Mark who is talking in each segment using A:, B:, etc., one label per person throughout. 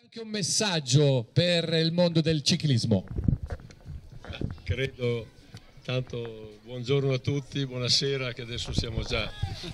A: Anche un messaggio per il mondo del ciclismo.
B: Credo, tanto buongiorno a tutti, buonasera, che adesso siamo già,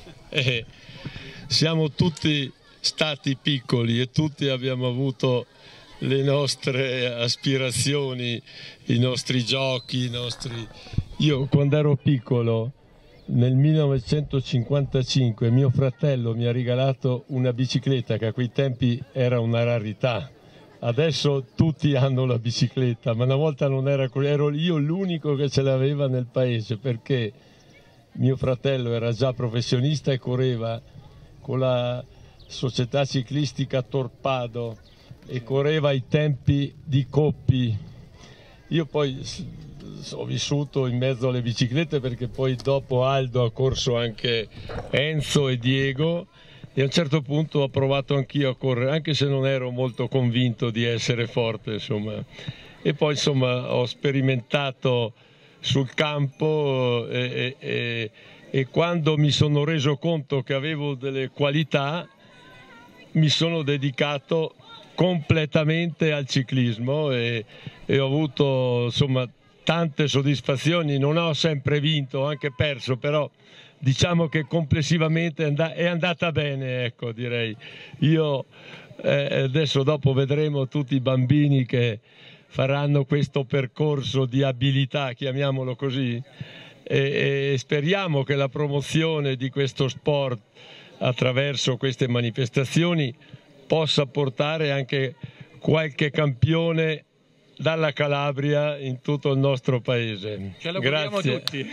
B: siamo tutti stati piccoli e tutti abbiamo avuto le nostre aspirazioni, i nostri giochi, Io quando ero piccolo, nel 1955, mio fratello mi ha regalato una bicicletta che a quei tempi era una rarità. Adesso tutti hanno la bicicletta, ma una volta non era così, ero io l'unico che ce l'aveva nel paese, perché mio fratello era già professionista e correva con la società ciclistica Torpado e correva ai tempi di Coppi. Io poi ho vissuto in mezzo alle biciclette, perché poi dopo Aldo ha corso anche Enzo e Diego, e a un certo punto ho provato anch'io a correre, anche se non ero molto convinto di essere forte, insomma. E poi insomma ho sperimentato sul campo e quando mi sono reso conto che avevo delle qualità mi sono dedicato completamente al ciclismo e ho avuto insomma tante soddisfazioni. Non ho sempre vinto, ho anche perso, però diciamo che complessivamente è andata bene, ecco, direi. Io adesso dopo vedremo tutti i bambini che faranno questo percorso di abilità, chiamiamolo così, e speriamo che la promozione di questo sport attraverso queste manifestazioni possa portare anche qualche campione dalla Calabria in tutto il nostro paese.
C: Ce lo auguriamo tutti.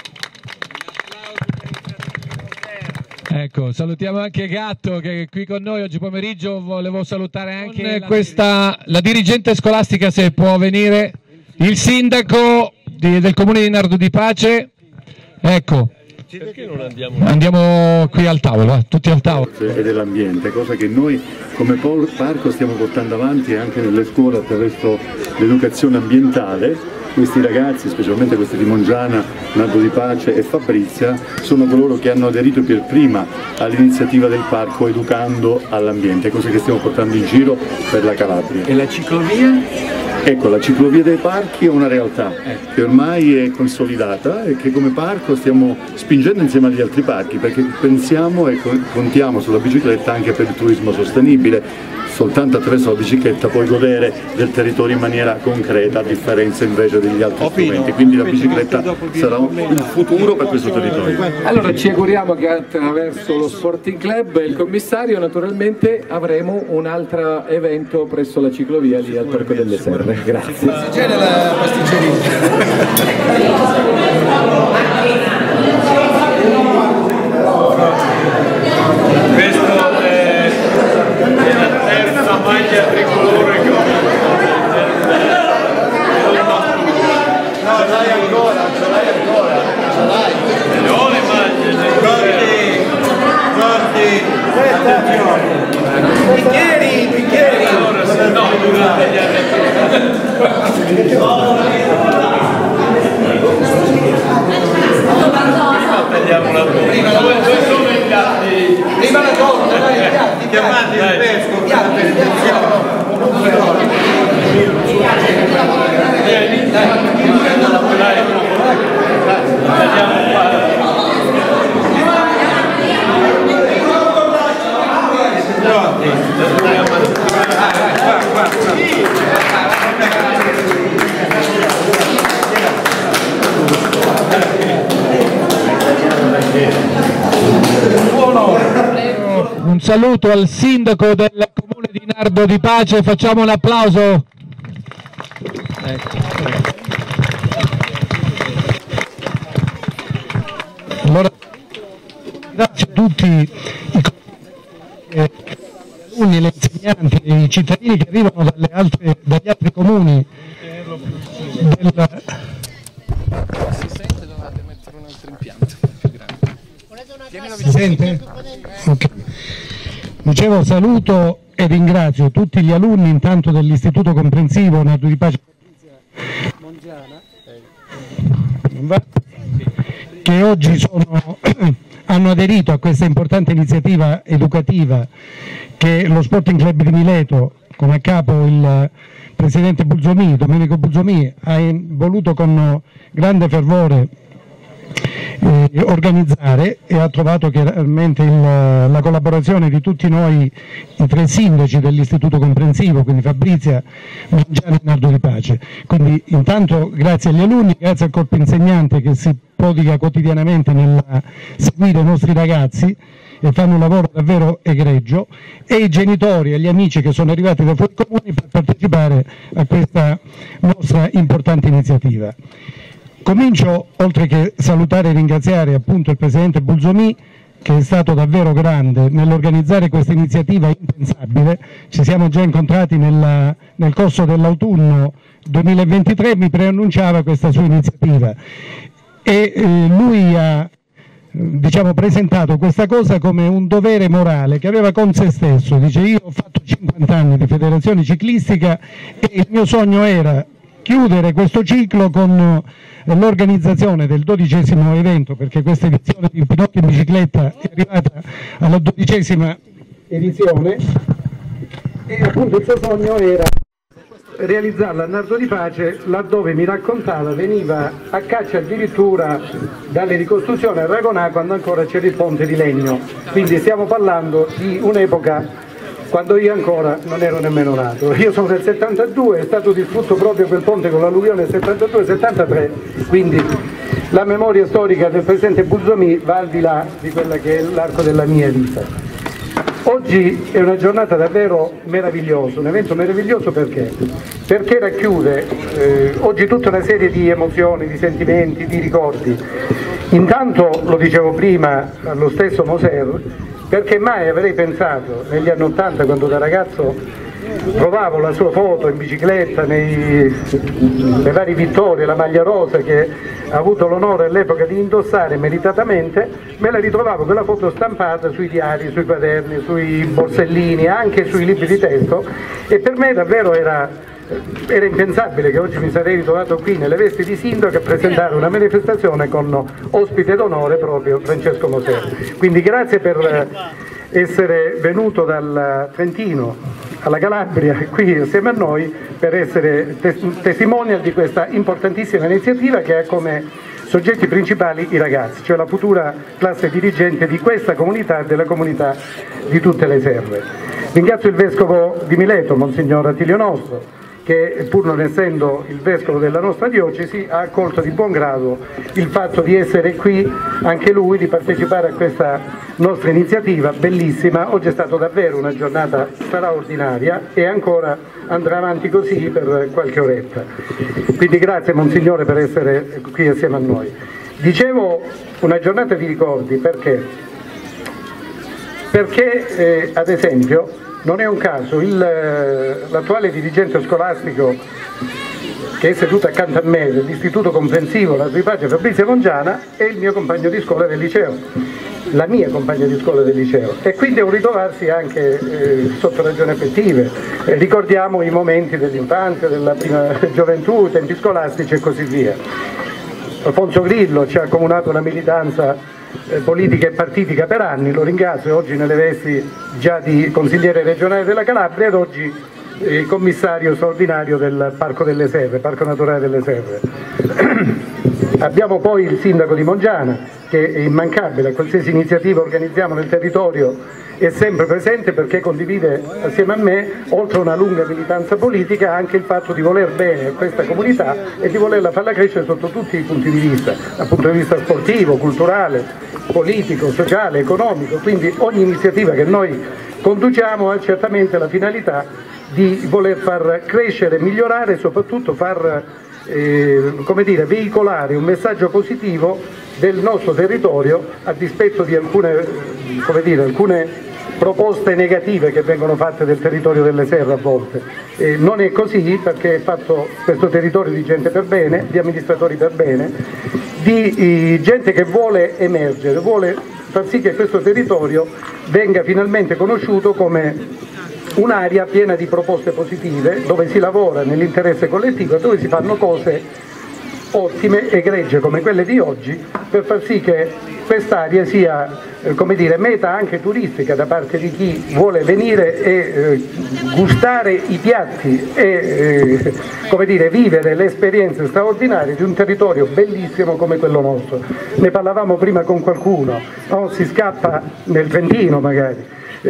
D: Ecco, salutiamo anche Gatto che è qui con noi oggi pomeriggio. Volevo salutare anche la dirigente scolastica, se può venire, il sindaco del comune di Nardo di Pace. Ecco,
B: perché non andiamo?
D: Andiamo qui al tavolo, tutti al tavolo.
E: E dell'ambiente, cosa che noi come parco stiamo portando avanti anche nelle scuole attraverso l'educazione ambientale. Questi ragazzi, specialmente questi di Mongiana, Nardo di Pace e Fabrizia, sono coloro che hanno aderito per prima all'iniziativa del parco educando all'ambiente, cosa che stiamo portando in giro per la Calabria.
C: E la ciclovia?
E: Ecco, la ciclovia dei parchi è una realtà che ormai è consolidata e che come parco stiamo spingendo insieme agli altri parchi, perché pensiamo e contiamo sulla bicicletta anche per il turismo sostenibile. Soltanto attraverso la bicicletta puoi godere del territorio in maniera concreta, a differenza invece degli altri strumenti, quindi la bicicletta sarà il futuro per questo territorio.
C: Allora ci auguriamo che attraverso lo Sporting Club e il commissario naturalmente avremo un altro evento presso la ciclovia lì al Parco delle Serre. Grazie.
A: C'è la
B: Maglia tricolore che ho vinto.
F: Ce l'hai ancora, ce l'hai ancora, ce l'hai.
B: Ho le maglie.
F: Sordi. Bicchieri.
B: No, durante gli anni. Tagliamo la torta. Dove sono i piatti?
F: Prima la torta, dai, i piatti, chiamati il pesco,
D: Un saluto al sindaco del comune di Nardo di Pace, facciamo un applauso. Allora, grazie a tutti i alunni, gli insegnanti, i cittadini che arrivano dagli altri comuni.
C: Si sente, dovete mettere un altro impianto più grande.
D: Si sente? Ok. Dicevo, saluto e ringrazio tutti gli alunni intanto dell'Istituto Comprensivo Nardo di Pace Mongiana che oggi hanno aderito a questa importante iniziativa educativa che lo Sporting Club di Mileto
G: con a capo il presidente Bulzomi, Domenico Bulzomi, ha voluto con grande fervore organizzare e ha trovato chiaramente la collaborazione di tutti noi, i 3 sindaci dell'istituto comprensivo, quindi Fabrizia, Mongiani e Nardo di Pace. Quindi intanto grazie agli alunni, grazie al corpo insegnante che si prodiga quotidianamente nel seguire i nostri ragazzi e fanno un lavoro davvero egregio, e i genitori e gli amici che sono arrivati da fuori comuni per partecipare a questa nostra importante iniziativa. Comincio, oltre che salutare e ringraziare appunto il presidente Bulzomi, che è stato davvero grande nell'organizzare questa iniziativa impensabile. Ci siamo già incontrati nel corso dell'autunno 2023, mi preannunciava questa sua iniziativa e lui ha presentato questa cosa come un dovere morale che aveva con se stesso. Dice: io ho fatto 50 anni di federazione ciclistica e il mio sogno era chiudere questo ciclo con l'organizzazione del 12° evento, perché questa edizione di Pinocchio in bicicletta è arrivata alla 12ª edizione, e appunto il suo sogno era realizzarla a Nardo di Pace, laddove mi raccontava veniva a caccia addirittura dalle ricostruzioni a Ragonà quando ancora c'era il ponte di legno. Quindi stiamo parlando di un'epoca quando io ancora non ero nemmeno nato. Io sono del 72, è stato distrutto proprio quel ponte con l'alluvione del 72-73, quindi la memoria storica del presidente Bulzomi va al di là di quella che è l'arco della mia vita. Oggi è una giornata davvero meravigliosa, un evento meraviglioso perché racchiude oggi tutta una serie di emozioni, di sentimenti, di ricordi. Intanto, lo dicevo prima allo stesso Moser, perché mai avrei pensato negli anni '80, quando da ragazzo trovavo la sua foto in bicicletta nei vari vittorie, la maglia rosa che ha avuto l'onore all'epoca di indossare meritatamente, me la ritrovavo quella foto stampata sui diari, sui quaderni, sui borsellini, anche sui libri di testo, e per me davvero era impensabile che oggi mi sarei ritrovato qui nelle vesti di sindaco a presentare una manifestazione con ospite d'onore proprio Francesco Moser. Quindi grazie per essere venuto dal Trentino alla Calabria qui assieme a noi per essere testimonial di questa importantissima iniziativa che ha come soggetti principali i ragazzi, cioè la futura classe dirigente di questa comunità e della comunità di tutte le serre. Ringrazio il Vescovo di Mileto, Monsignor Attilio Nostro, che pur non essendo il Vescovo della nostra diocesi ha accolto di buon grado il fatto di essere qui anche lui, di partecipare a questa nostra iniziativa bellissima. Oggi è stata davvero una giornata straordinaria e ancora andrà avanti così per qualche oretta. Quindi grazie Monsignore per essere qui assieme a noi. Dicevo una giornata di ricordi perché ad esempio non è un caso, l'attuale dirigente scolastico che è seduto accanto a me dell'istituto comprensivo Nardo di Pace, Fabrizia Mongiana, è il mio compagno di scuola del liceo, la mia compagna di scuola del liceo, e quindi è un ritrovarsi anche sotto ragioni affettive. Ricordiamo i momenti dell'infanzia, della prima gioventù, i tempi scolastici e così via. Alfonso Grillo ci ha accomunato una militanza politica e partitica per anni, lo ringrazio, oggi nelle vesti già di consigliere regionale della Calabria ed oggi commissario straordinario del Parco delle Serre, Parco Naturale delle Serre. Abbiamo poi il sindaco di Mongiana che è immancabile, a qualsiasi iniziativa organizziamo nel territorio è sempre presente perché condivide assieme a me, oltre a una lunga militanza politica, anche il fatto di voler bene a questa comunità e di volerla farla crescere sotto tutti i punti di vista, dal punto di vista sportivo, culturale, politico, sociale, economico. Quindi ogni iniziativa che noi conduciamo ha certamente la finalità di voler far crescere, migliorare e soprattutto far veicolare un messaggio positivo del nostro territorio a dispetto di alcune proposte negative che vengono fatte del territorio delle Serre a volte. Non è così, perché è fatto questo territorio di gente per bene, di amministratori per bene, di gente che vuole emergere, vuole far sì che questo territorio venga finalmente conosciuto come un'area piena di proposte positive, dove si lavora nell'interesse collettivo e dove si fanno cose ottime, egregie come quelle di oggi, per far sì che quest'area sia come dire, meta anche turistica da parte di chi vuole venire e gustare i piatti e come dire, vivere le esperienze straordinarie di un territorio bellissimo come quello nostro. Ne parlavamo prima con qualcuno, no? Si scappa nel Trentino magari,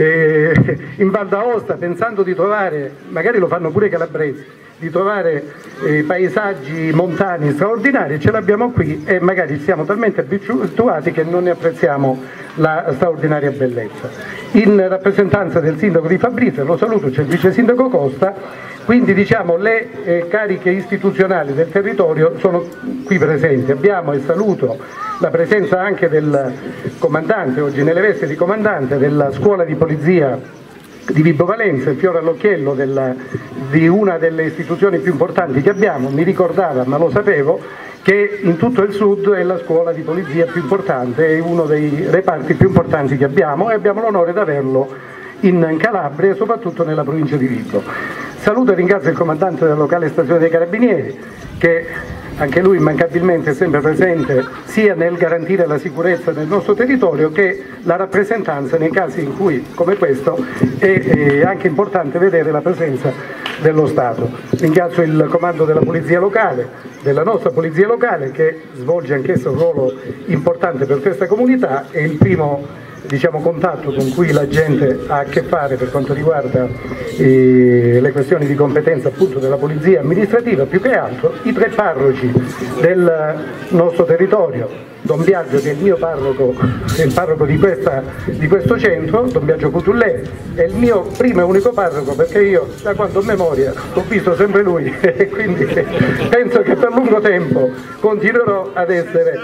G: in Val d'Aosta pensando di trovare, magari lo fanno pure i calabresi, di trovare paesaggi montani straordinari, ce l'abbiamo qui e magari siamo talmente abituati che non ne apprezziamo la straordinaria bellezza. In rappresentanza del sindaco di Fabrizia, lo saluto, c'è il vice sindaco Costa, quindi diciamo le cariche istituzionali del territorio sono qui presenti. Abbiamo, e saluto, la presenza anche del comandante, oggi nelle vesti di comandante della scuola di polizia di Vibo Valenza, il fiore all'occhiello di una delle istituzioni più importanti che abbiamo. Mi ricordava, ma lo sapevo, che in tutto il sud è la scuola di polizia più importante, è uno dei reparti più importanti che abbiamo e abbiamo l'onore di averlo in Calabria e soprattutto nella provincia di Vibo. Saluto e ringrazio il comandante della locale stazione dei Carabinieri, che anche lui immancabilmente è sempre presente sia nel garantire la sicurezza nel nostro territorio che la rappresentanza nei casi in cui, come questo, è anche importante vedere la presenza dello Stato. Ringrazio il comando della polizia locale, della nostra polizia locale, che svolge anch'esso un ruolo importante per questa comunità, e il primo contatto con cui la gente ha a che fare per quanto riguarda le questioni di competenza appunto della polizia amministrativa, più che altro i 3 parroci del nostro territorio. Don Biagio, che è il mio parroco, è il parroco di questo centro, Don Biagio Cutullè, è il mio primo e unico parroco, perché io da quando ho memoria ho visto sempre lui e quindi penso che per lungo tempo continuerò ad essere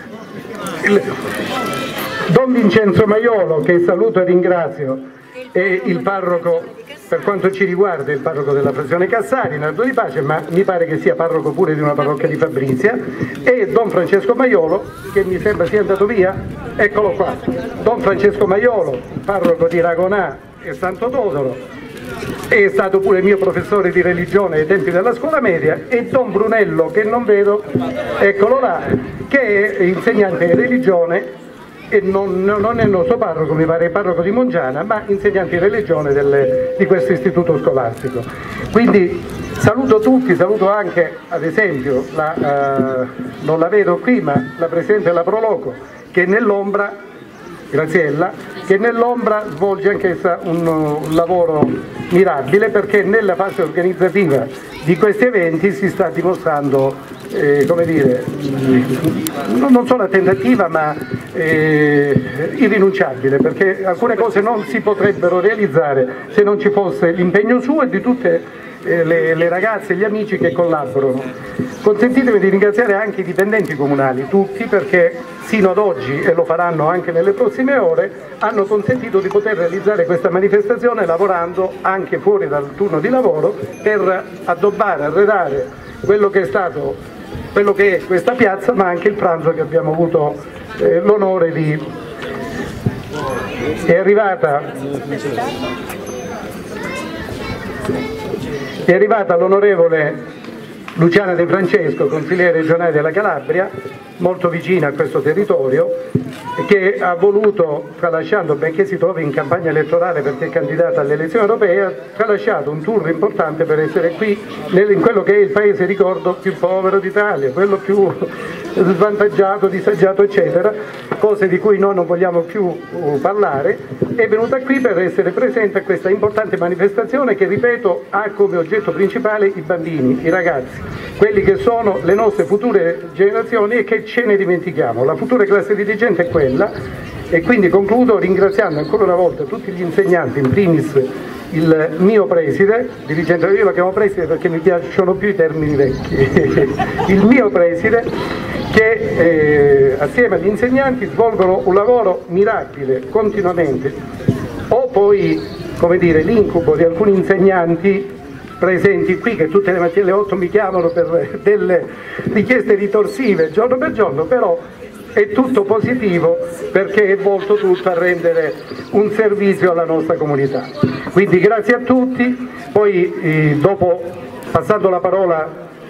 G: Don Vincenzo Maiolo, che saluto e ringrazio, è il parroco, per quanto ci riguarda, il parroco della frazione Cassari, Nardo di Pace, ma mi pare che sia parroco pure di una parrocchia di Fabrizia, e Don Francesco Maiolo, che mi sembra sia andato via, eccolo qua, Don Francesco Maiolo, parroco di Ragonà e Santo Todoro, è stato pure mio professore di religione ai tempi della scuola media, e Don Brunello, che non vedo, eccolo là, che è insegnante di religione e non è il nostro parroco, mi pare il parroco di Mongiana, ma insegnante di religione di questo istituto scolastico. Quindi saluto tutti, saluto anche ad esempio, non la vedo qui, ma la Presidente della Proloco, che nell'ombra, Graziella, che nell'ombra svolge anch'essa un lavoro mirabile, perché nella fase organizzativa di questi eventi si sta dimostrando come dire, non solo attentativa ma irrinunciabile, perché alcune cose non si potrebbero realizzare se non ci fosse l'impegno suo e di tutte le ragazze e gli amici che collaborano. Consentitemi di ringraziare anche i dipendenti comunali, tutti, perché sino ad oggi, e lo faranno anche nelle prossime ore, hanno consentito di poter realizzare questa manifestazione lavorando anche fuori dal turno di lavoro per addobbare, arredare quello che è questa piazza, ma anche il pranzo che abbiamo avuto l'onore di... È arrivata l'onorevole Luciana De Francesco, consigliere regionale della Calabria, molto vicina a questo territorio, che ha voluto, tralasciando, benché si trovi in campagna elettorale perché è candidata alle elezioni europee, ha tralasciato un tour importante per essere qui in quello che è il paese, ricordo, più povero d'Italia, quello più svantaggiato, disagiato, eccetera, cose di cui noi non vogliamo più parlare. È venuta qui per essere presente a questa importante manifestazione che, ripeto, ha come oggetto principale i bambini, i ragazzi, quelli che sono le nostre future generazioni e che ce ne dimentichiamo. La futura classe dirigente è quella, e quindi concludo ringraziando ancora una volta tutti gli insegnanti, in primis il mio preside, dirigente, io lo chiamo preside perché mi piacciono più i termini vecchi, il mio preside, che assieme agli insegnanti svolgono un lavoro mirabile continuamente. Ho poi, come dire, l'incubo di alcuni insegnanti presenti qui che tutte le mattine alle 8 mi chiamano per delle richieste ritorsive giorno per giorno, però è tutto positivo perché è volto tutto a rendere un servizio alla nostra comunità. Quindi grazie a tutti, poi dopo, passando la parola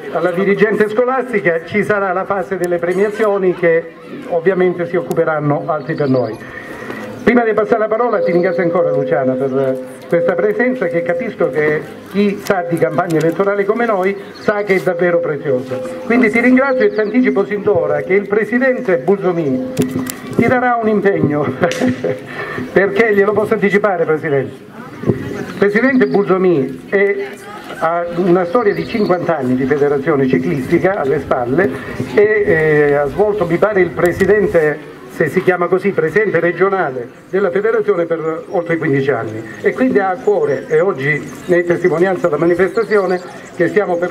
H: alla dirigente scolastica, ci sarà la fase delle premiazioni che ovviamente si occuperanno altri per noi. Prima di passare la parola ti ringrazio ancora Luciana per questa presenza, che capisco che chi sa di campagna elettorale come noi sa che è davvero preziosa. Quindi ti ringrazio e ti anticipo sin d'ora che il presidente Bulzomi ti darà un impegno perché glielo posso anticipare, Presidente. Il presidente Bulzomi ha una storia di 50 anni di federazione ciclistica alle spalle e ha svolto, mi pare, il presidente, se si chiama così, presidente regionale della federazione per oltre 15 anni, e quindi ha a cuore, e oggi ne è testimonianza la manifestazione che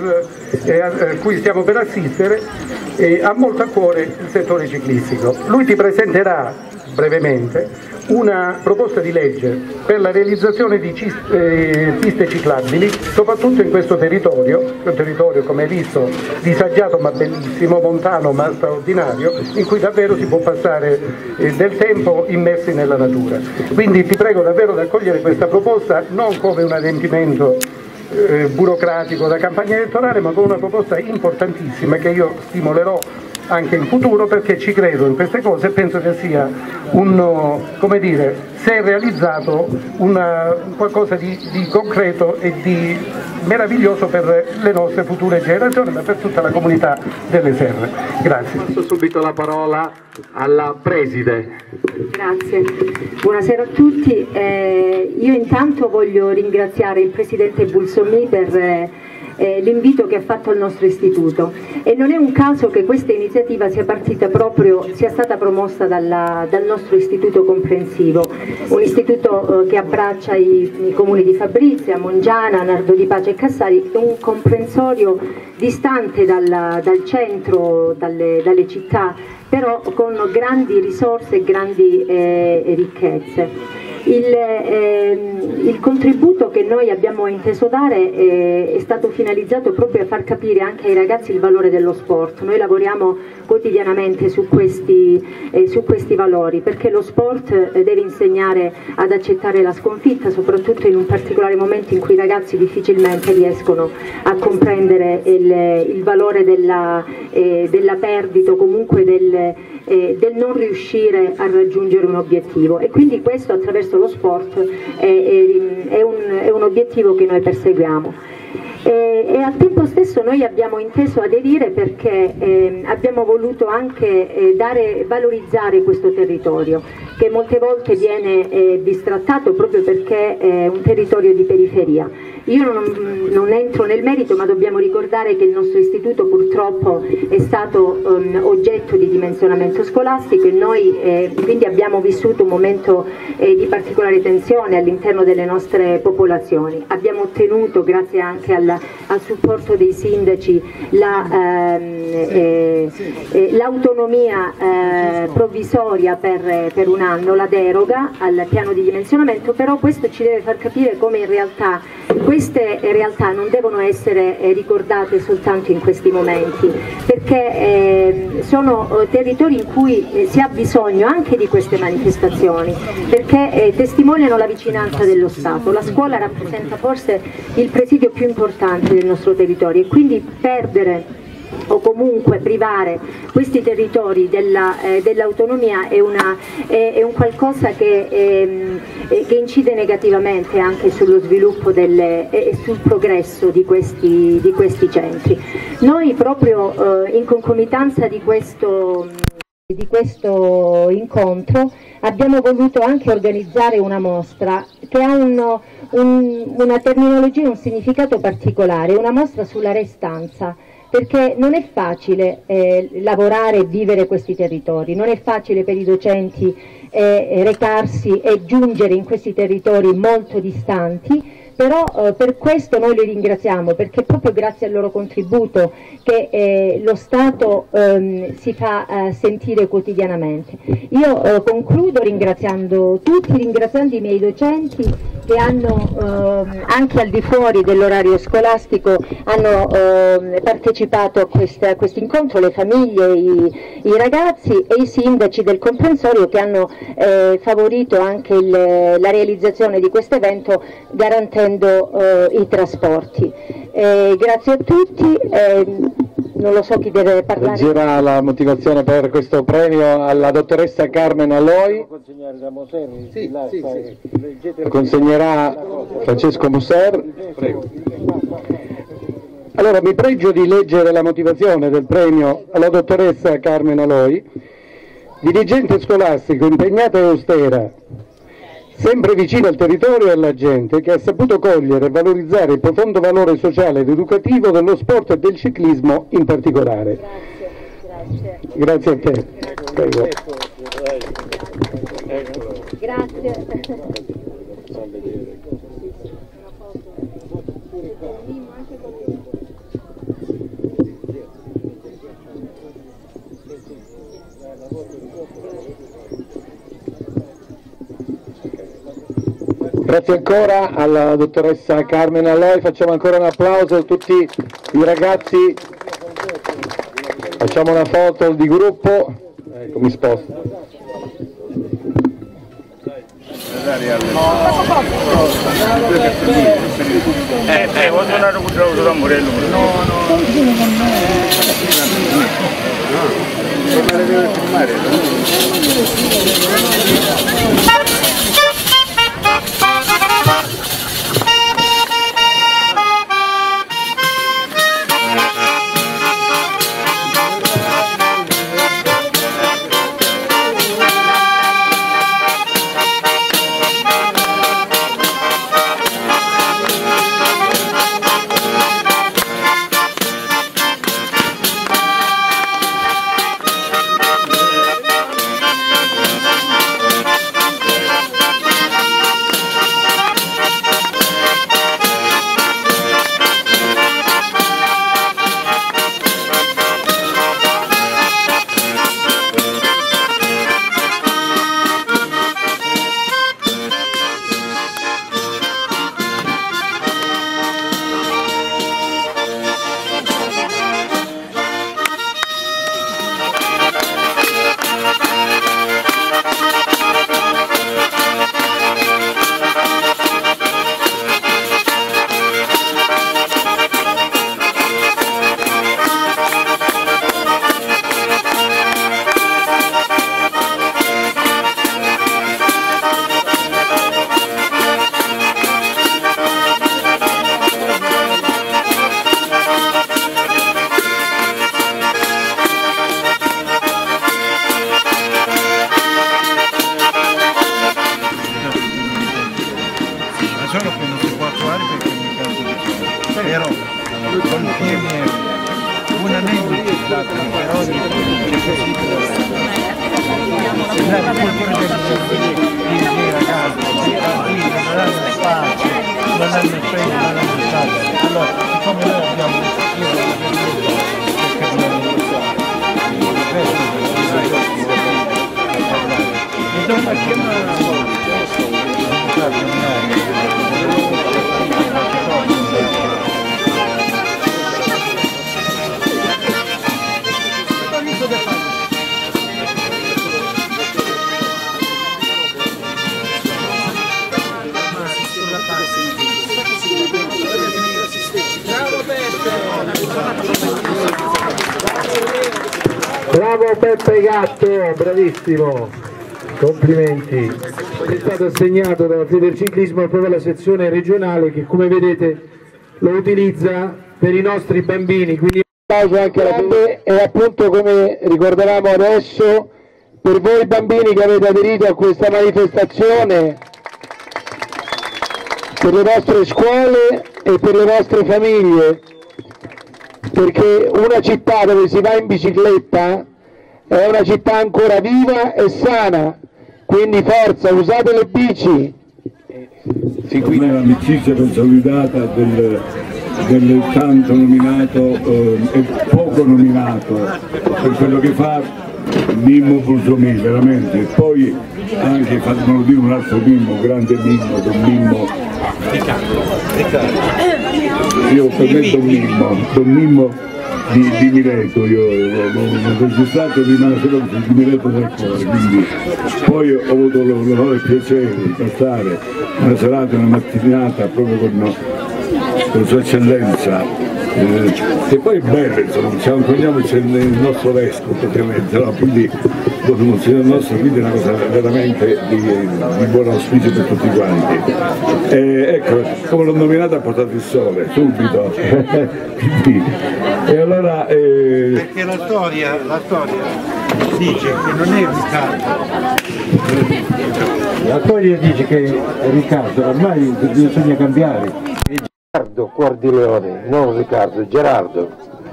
H: cui stiamo per assistere, ha molto a cuore il settore ciclistico. Lui ti presenterà brevemente una proposta di legge per la realizzazione di piste ciclabili, soprattutto in questo territorio, un territorio, come hai visto, disagiato ma bellissimo, montano ma straordinario, in cui davvero si può passare del tempo immersi nella natura. Quindi ti prego davvero di accogliere questa proposta non come un adempimento burocratico da campagna elettorale, ma come una proposta importantissima che io stimolerò anche in futuro, perché ci credo in queste cose e penso che sia come dire, se realizzato qualcosa di concreto e di meraviglioso per le nostre future generazioni, ma per tutta la comunità delle Serre. Grazie. Passo subito la parola alla Preside.
I: Grazie, buonasera a tutti. Io intanto voglio ringraziare il Presidente Bulzomi per l'invito che ha fatto al nostro istituto, e non è un caso che questa iniziativa sia stata promossa dal nostro istituto comprensivo, un istituto che abbraccia i comuni di Fabrizia, Mongiana, Nardo di Pace e Cassari, un comprensorio distante dal centro, dalle città, però con grandi risorse e grandi ricchezze. Il contributo che noi abbiamo inteso dare è stato finalizzato proprio a far capire anche ai ragazzi il valore dello sport. Noi lavoriamo quotidianamente su questi valori, perché lo sport deve insegnare ad accettare la sconfitta, soprattutto in un particolare momento in cui i ragazzi difficilmente riescono a comprendere il valore della perdita o comunque del non riuscire a raggiungere un obiettivo, e quindi questo attraverso lo sport è un obiettivo che noi perseguiamo. E al tempo stesso noi abbiamo inteso aderire perché abbiamo voluto anche valorizzare questo territorio, che molte volte viene bistrattato proprio perché è un territorio di periferia. Io non entro nel merito, ma dobbiamo ricordare che il nostro istituto purtroppo è stato oggetto di dimensionamento scolastico, e noi quindi abbiamo vissuto un momento di particolare tensione all'interno delle nostre popolazioni. Abbiamo ottenuto, grazie anche al supporto dei sindaci, l'autonomia provvisoria per un anno, la deroga al piano di dimensionamento, però questo ci deve far capire come in realtà queste realtà non devono essere ricordate soltanto in questi momenti, perché sono territori in cui si ha bisogno anche di queste manifestazioni, perché testimoniano la vicinanza dello Stato. La scuola rappresenta forse il presidio più importante del nostro territorio, e quindi perdere o comunque privare questi territori dell'autonomia è un qualcosa che incide negativamente anche sullo sviluppo e sul progresso di questi centri. Noi proprio in concomitanza di questo incontro abbiamo voluto anche organizzare una mostra che ha una terminologia, un significato particolare, una mostra sulla restanza, perché non è facile lavorare e vivere questi territori, non è facile per i docenti recarsi e giungere in questi territori molto distanti, però per questo noi li ringraziamo, perché è proprio grazie al loro contributo che lo Stato si fa sentire quotidianamente. Io concludo ringraziando tutti, ringraziando i miei docenti che hanno anche al di fuori dell'orario scolastico hanno partecipato a questo incontro, le famiglie, i ragazzi e i sindaci del comprensorio che hanno favorito anche la realizzazione di questo evento garantendo i trasporti. Grazie a tutti, non lo so chi deve parlare.
J: Leggerà la motivazione per questo premio alla dottoressa Carmen Aloi. Lo consegnerà Francesco Musser. Prego. Allora mi pregio di leggere la motivazione del premio alla dottoressa Carmen Aloi, dirigente scolastico impegnata e austera, sempre vicino al territorio e alla gente, che ha saputo cogliere e valorizzare il profondo valore sociale ed educativo dello sport e del ciclismo in particolare. Grazie a te. Prego.
I: Grazie.
J: Grazie ancora alla dottoressa Carmen Aloi, facciamo ancora un applauso a tutti i ragazzi, facciamo una foto di gruppo, ecco mi sposto.
F: Vuoi suonare con il tamburello?
K: Solo che non si può attuare perché mi caso di ciò. Però contiene un anello di stato per ogni possibile. La cultura di ragazzi, non hanno spazio, non hanno spesa, non hanno stato. Allora, siccome noi abbiamo
H: Bravo Peppe Gatto, bravissimo, complimenti. È stato assegnato dalla Federciclismo proprio alla sezione regionale che, come vedete, lo utilizza per i nostri bambini. Quindi
J: applauso anche alla fine e appunto, come ricordavamo adesso, per voi bambini che avete aderito a questa manifestazione, per le vostre scuole e per le vostre famiglie, perché una città dove si va in bicicletta è una città ancora viva e sana, quindi forza, usate le bici.
L: Ormai l'amicizia consolidata del tanto nominato e poco nominato per quello che fa Mimmo Bulsomì, veramente. Poi anche fatemelo dire un altro Mimmo, grande Mimmo, Don Mimmo. Io per me Don Mimmo di Mileto, io ho registrato di Manasolo di Mileto del cuore, quindi poi ho avuto l'onore e il piacere di passare una serata, una mattinata proprio con sua eccellenza. Che poi è bello, insomma, ci accompagniamo, c'è il nostro vescovo praticamente, no? Quindi il nostro quindi è una cosa veramente di buon auspicio per tutti quanti. Ecco, come l'ho nominato ha portato il sole, subito. E allora,
K: perché la storia dice che non è Riccardo. La storia dice che Riccardo, ormai bisogna cambiare.
J: Gerardo Cuor di Leone, non Riccardo, Gerardo.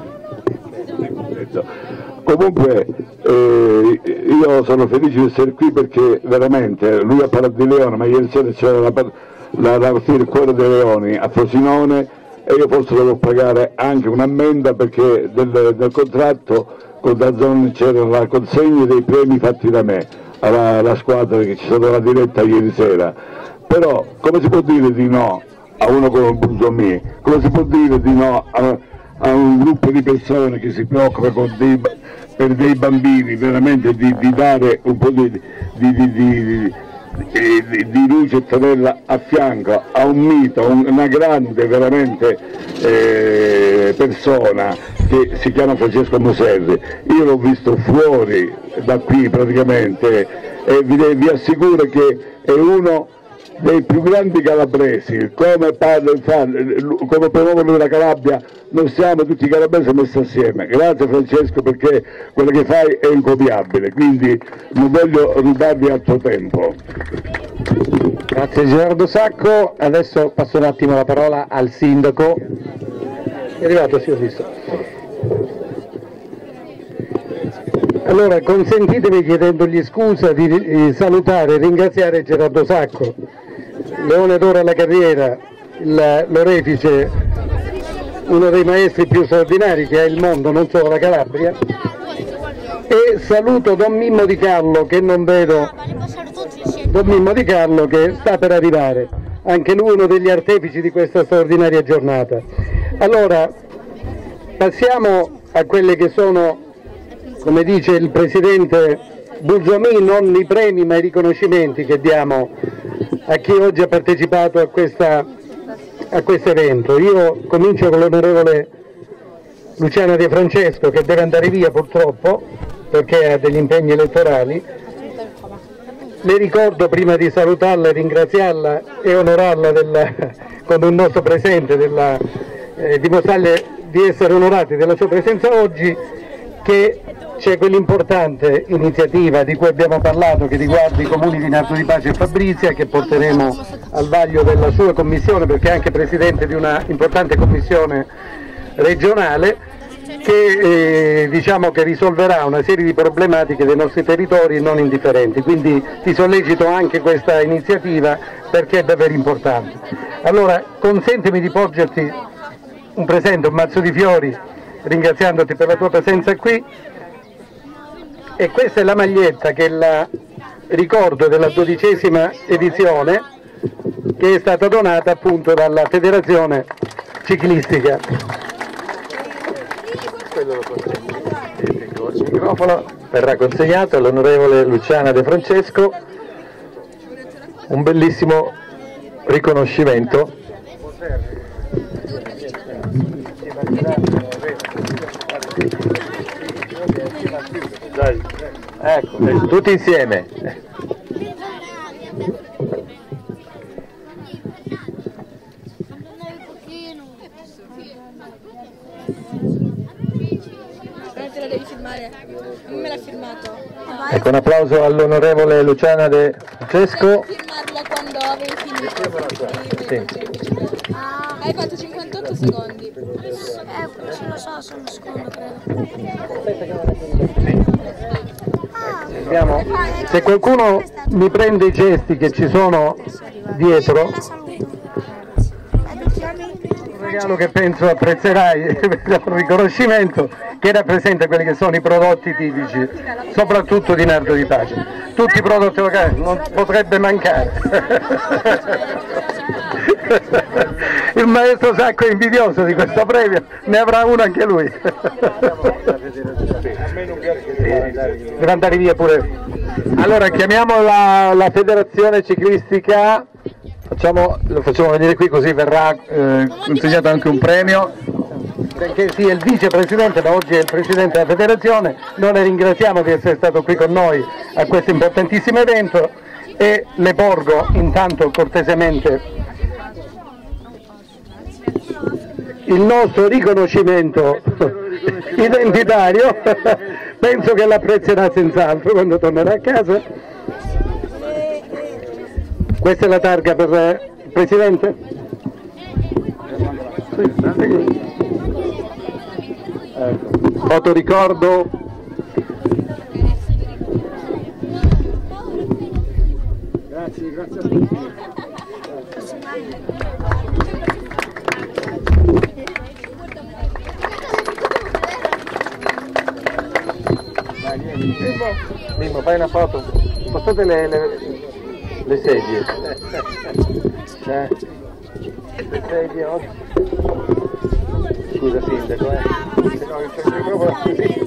L: Comunque io sono felice di essere qui perché veramente lui ha parlato di Leone, ma ieri sera c'era la partita Il Cuore dei Leoni a Frosinone e io forse devo pagare anche un'ammenda perché nel contratto con DAZN c'era la consegna dei premi fatti da me alla squadra che ci sono la diretta ieri sera. Però come si può dire di no a uno come Busommi? Come si può dire di no a un gruppo di persone che si preoccupa per dei bambini, veramente di dare un po' di luce e tenerla a fianco a un mito, una grande veramente persona che si chiama Francesco Moserri. Io l'ho visto fuori da qui praticamente e vi assicuro che è uno dei più grandi calabresi, come promuove lui la Calabria, non siamo tutti calabresi messi assieme. Grazie Francesco perché quello che fai è incopiabile, quindi non voglio rubarvi altro tempo.
J: Grazie Gerardo Sacco, adesso passo un attimo la parola al sindaco. È arrivato, sì, ho visto. Allora consentitemi, chiedendogli scusa, di salutare e ringraziare Gerardo Sacco, Leone d'Oro alla carriera, l'orefice, uno dei maestri più straordinari che ha il mondo, non solo la Calabria, e saluto Don Mimmo Di Carlo che non vedo, Don Mimmo Di Carlo che sta per arrivare, anche lui uno degli artefici di questa straordinaria giornata. Allora passiamo a quelle che sono, come dice il presidente Busommi, non i premi ma i riconoscimenti che diamo a chi oggi ha partecipato a questo evento. Io comincio con l'onorevole Luciana De Francesco che deve andare via purtroppo perché ha degli impegni elettorali. Le ricordo, prima di salutarla, ringraziarla e onorarla con un nostro presente, dimostrarle di essere onorati della sua presenza oggi, che c'è quell'importante iniziativa di cui abbiamo parlato che riguarda i comuni di Nardo di Pace e Fabrizia, che porteremo al vaglio della sua commissione perché è anche presidente di una importante commissione regionale che diciamo che risolverà una serie di problematiche dei nostri territori non indifferenti, quindi ti sollecito anche questa iniziativa perché è davvero importante. Allora consentimi di porgerti un presente, un mazzo di fiori, ringraziandoti per la tua presenza qui. E questa è la maglietta che è il ricordo della 12ª edizione che è stata donata appunto dalla Federazione Ciclistica. Il microfono verrà consegnato all'onorevole Luciana De Francesco, un bellissimo riconoscimento. Ecco, tutti insieme.
M: Te la devi filmare, a me me l'ha firmato.
J: Ecco, un applauso all'onorevole Luciana De Francesco.
M: Firmarla quando avevi finito. Sì. Hai fatto 58 secondi. Ce lo so, sono un secondo
J: credo. Se qualcuno mi prende i gesti che ci sono dietro, un regalo che penso apprezzerai, un riconoscimento che rappresenta quelli che sono i prodotti tipici, soprattutto di Nardo di Pace. Tutti i prodotti locali, non potrebbe mancare. Il maestro Sacco è invidioso di questo premio, ne avrà uno anche lui. Deve andare via pure. Allora chiamiamo la federazione ciclistica, lo facciamo venire qui così verrà consegnato anche un premio, perché sì è il vicepresidente ma oggi è il presidente della federazione. Noi le ringraziamo di essere stato qui con noi a questo importantissimo evento e le porgo intanto cortesemente il nostro riconoscimento identitario. Penso che l'apprezzerà senz'altro quando tornerà a casa. Questa è la targa per il Presidente? Fotoricordo.
K: Grazie a tutti.
J: Mimmo, fai una foto. Spostate le sedie. Le sedie oggi. Scusa sindaco, se no c'è il microfono così.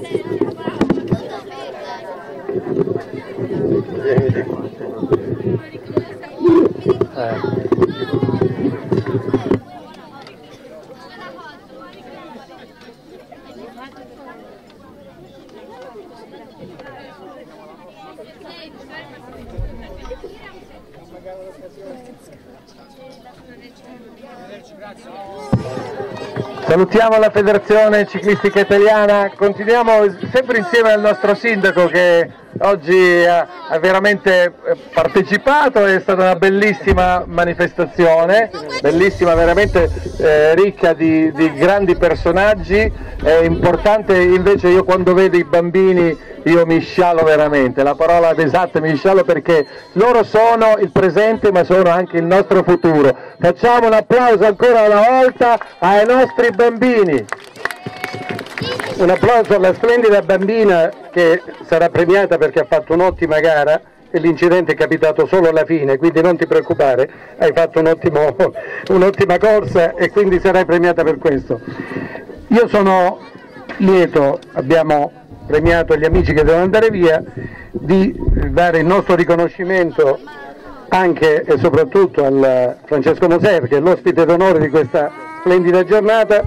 J: Salutiamo la Federazione Ciclistica Italiana, continuiamo sempre insieme al nostro sindaco che oggi ha veramente partecipato, è stata una bellissima manifestazione, bellissima, veramente ricca di grandi personaggi. È importante invece, io quando vedo i bambini io mi scialo veramente, la parola esatta mi scialo, perché loro sono il presente ma sono anche il nostro futuro. Facciamo un applauso ancora una volta ai nostri bambini. Un applauso alla splendida bambina che sarà premiata perché ha fatto un'ottima gara e l'incidente è capitato solo alla fine, quindi non ti preoccupare, hai fatto un'ottima corsa e quindi sarai premiata per questo. Io sono lieto, abbiamo premiato gli amici che devono andare via, di dare il nostro riconoscimento anche e soprattutto al Francesco Moser, che è l'ospite d'onore di questa splendida giornata.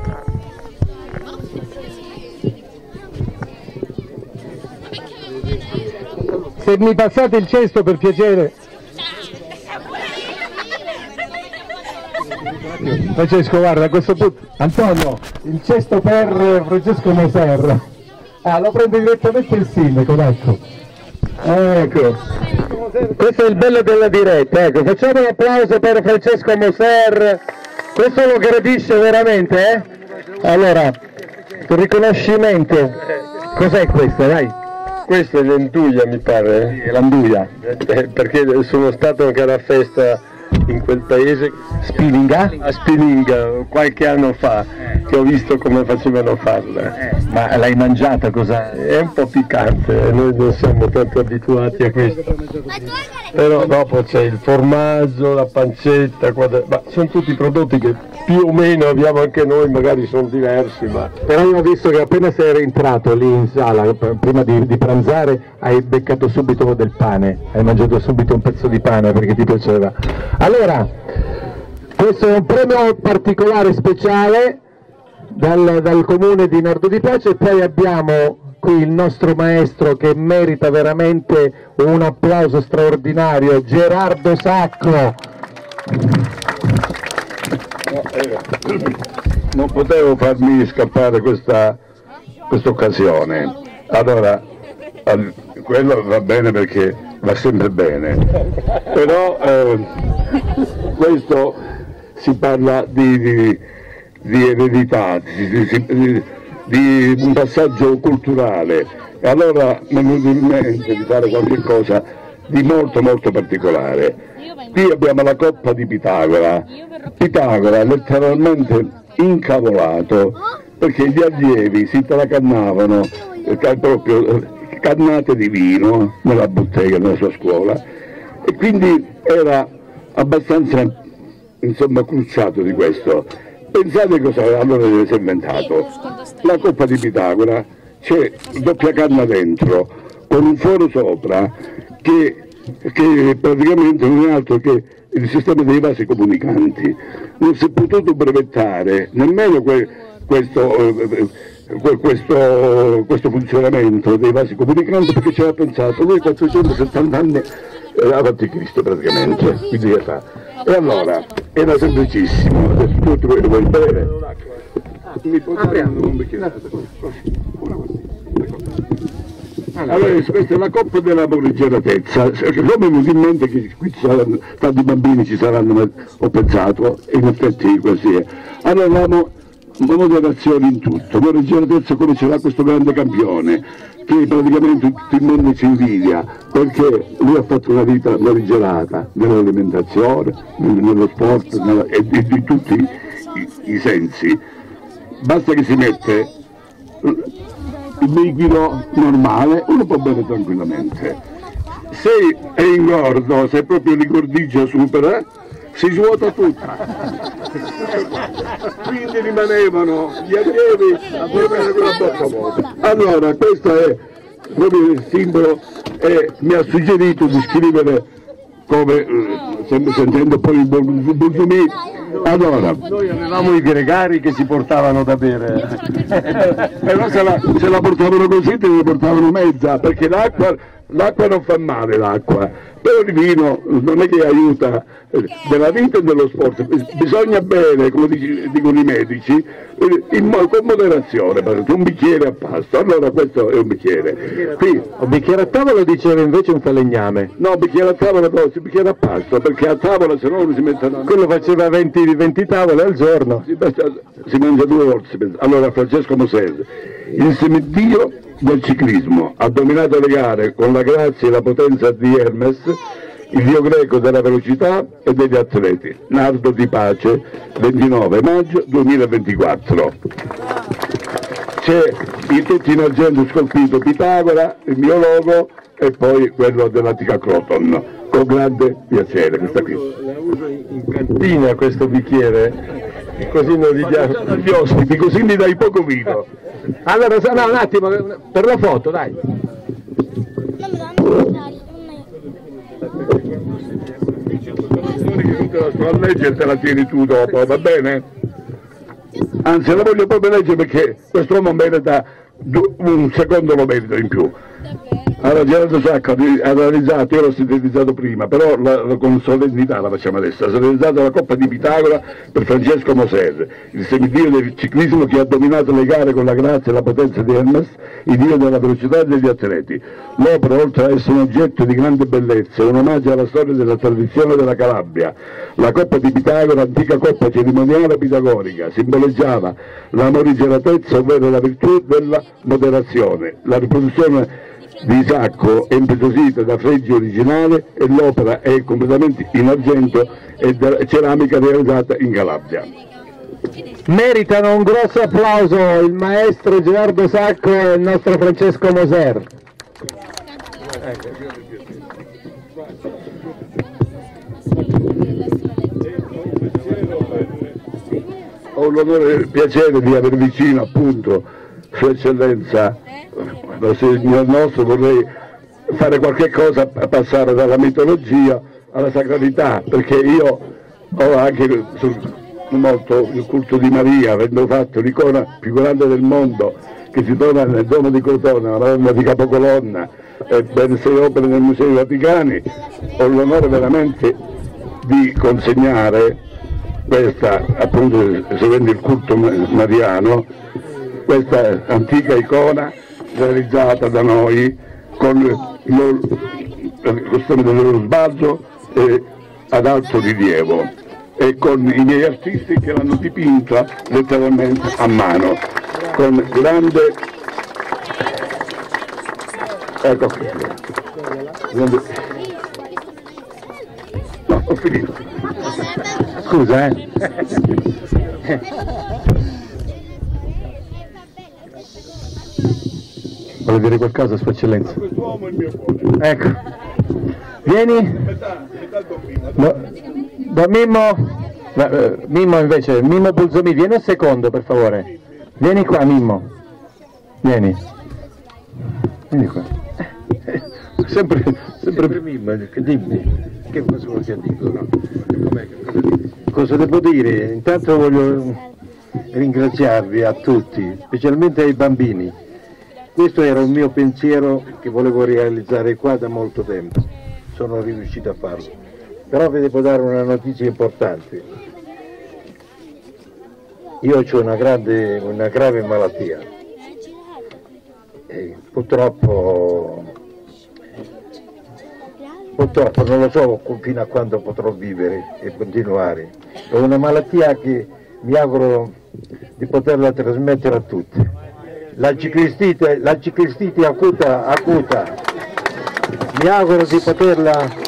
J: Se mi passate il cesto per piacere. Francesco, guarda, a questo punto, Antonio, il cesto per Francesco Moser. Lo prende direttamente il sindaco, ecco. Questo è il bello della diretta, ecco, facciamo un applauso per Francesco Moser, questo lo gradisce veramente, Allora, il riconoscimento, cos'è questo, dai?
B: Questa è l'Anduia, mi pare.
J: È l'Anduia.
B: Perché sono stato anche alla festa in quel paese.
J: Spininga?
B: A Spininga, qualche anno fa, che ho visto come facevano farla.
J: Ma l'hai mangiata, cosa?
B: È un po' piccante, noi non siamo tanto abituati a questo. Però dopo c'è il formaggio, la pancetta, ma sono tutti prodotti che più o meno abbiamo anche noi, magari sono diversi, ma...
J: Però io ho visto che appena sei rientrato lì in sala, prima di pranzare, hai beccato subito del pane, hai mangiato subito un pezzo di pane perché ti piaceva. Allora, questo è un premio particolare, speciale, dal comune di Nardo di Pace, e poi abbiamo qui il nostro maestro che merita veramente un applauso straordinario, Gerardo Sacco.
L: Non potevo farmi scappare questa occasione. Allora, quello va bene perché va sempre bene, però questo si parla di eredità, di un passaggio culturale. Allora mi è venuto in mente di fare qualche cosa di molto molto particolare. Qui abbiamo la coppa di Pitagora. Pitagora letteralmente incavolato perché gli allievi si tracannavano proprio cannate di vino nella bottega nella sua scuola, e quindi era abbastanza, insomma, crucciato di questo. Pensate cosa allora si è inventato: la coppa di Pitagora, c'è doppia canna dentro con un foro sopra che praticamente non è altro che il sistema dei vasi comunicanti. Non si è potuto brevettare nemmeno questo funzionamento dei vasi comunicanti, perché ci aveva pensato lui 470 anni avanti Cristo praticamente, quindi e allora era semplicissimo. Adesso tu vuoi bere? Mi puoi dare un bicchiere? Allora, questa è la coppa della morigeratezza. Come mi viene in mente che qui ci saranno tanti bambini, ci saranno, ho pensato, e in effetti così è. Allora avevamo moderazione in tutto. Morigeratezza come ce l'ha questo grande campione, che praticamente tutto il mondo ci invidia, perché lui ha fatto una vita morigerata nell'alimentazione, nello sport e di tutti i sensi. Basta che si mette il liquido normale, uno può bere tranquillamente. Se è ingordo, se proprio l'ingordigia supera, si svuota tutta. Quindi rimanevano gli allievi a bere con la bocca vuota. Allora, questo è proprio il simbolo, e mi ha suggerito di scrivere, come sempre sentendo poi il Burzumì. Allora, noi avevamo i gregari che si portavano da bere, però se la portavano così te ne portavano mezza, perché l'acqua non fa male, l'acqua, però il vino non è che aiuta nella vita e nello sport. Bisogna bere, come dicono i medici, con moderazione, un bicchiere a pasto. Allora questo è un bicchiere. Qui,
K: un bicchiere a tavola diceva invece un falegname.
L: No, bicchiere a tavola no, un bicchiere a pasto, perché a tavola se no non si mettono.
K: Quello faceva 20 tavole al giorno.
L: Si mangia 2 volte. Allora, Francesco Moser, il semidio del ciclismo, ha dominato le gare con la grazia e la potenza di Hermes, il dio greco della velocità e degli atleti. Nardo di Pace, 29 maggio 2024. C'è tutto in argento scolpito Pitagora, il mio logo, e poi quello dell'antica Croton, con grande piacere. Questa qui.
K: La uso in cantina questo bicchiere, così non li diamo
L: gli ospiti, così mi dai poco vino.
K: Allora, no, un attimo, per la foto, dai.
L: La legge te la tieni tu dopo, va bene? Anzi, la voglio proprio leggere perché quest'uomo merita, un secondo lo merita in più. Allora, Gerardo Sacco ha realizzato, io l'ho sintetizzato prima, però con solennità la facciamo adesso, ha realizzato la Coppa di Pitagora per Francesco Moser, il semidio del ciclismo che ha dominato le gare con la grazia e la potenza di Hermes, il dio della velocità e degli atleti. L'opera, oltre ad essere un oggetto di grande bellezza, è un omaggio alla storia della tradizione della Calabria. La Coppa di Pitagora, antica coppa cerimoniale pitagorica, simboleggiava la morigeratezza, ovvero la virtù della moderazione. La riproduzione di Sacco è impetuosita da freggi originale e l'opera è completamente in argento e ceramica realizzata in Calabria.
K: Meritano un grosso applauso il maestro Gerardo Sacco e il nostro Francesco Moser.
L: Ho l'onore e il piacere di aver vicino appunto Sua Eccellenza, signor nostro. Vorrei fare qualche cosa a passare dalla mitologia alla sacralità, perché io ho anche molto il culto di Maria, avendo fatto l'icona più grande del mondo che si trova nel Duomo di Crotone, la Madonna di Capocolonna, e ben 6 opere nei Musei Vaticani. Ho l'onore veramente di consegnare questa, appunto seguendo il culto mariano, questa antica icona realizzata da noi con il costume dello sbalzo ad alto rilievo e con i miei artisti che l'hanno dipinta letteralmente a mano, con grande... Ecco qui. No, ho finito.
K: Scusa,
J: Vuole dire qualcosa, Sua Eccellenza? Ecco. Vieni. Don Mimmo invece, Mimmo Bulzomi, vieni un secondo per favore. Vieni qua Mimmo. Vieni qua. Sempre Mimmo, dimmi. Che cosa vuoi che dico? No? Cosa devo dire? Intanto voglio ringraziarvi a tutti, specialmente ai bambini. Questo era un mio pensiero che volevo realizzare qua da molto tempo. Sono riuscito a farlo. Però vi devo dare una notizia importante. Io ho una grave malattia. E purtroppo non lo so fino a quando potrò vivere e continuare. Ho una malattia che mi auguro di poterla trasmettere a tutti. La ciclistite acuta. Mi auguro di poterla...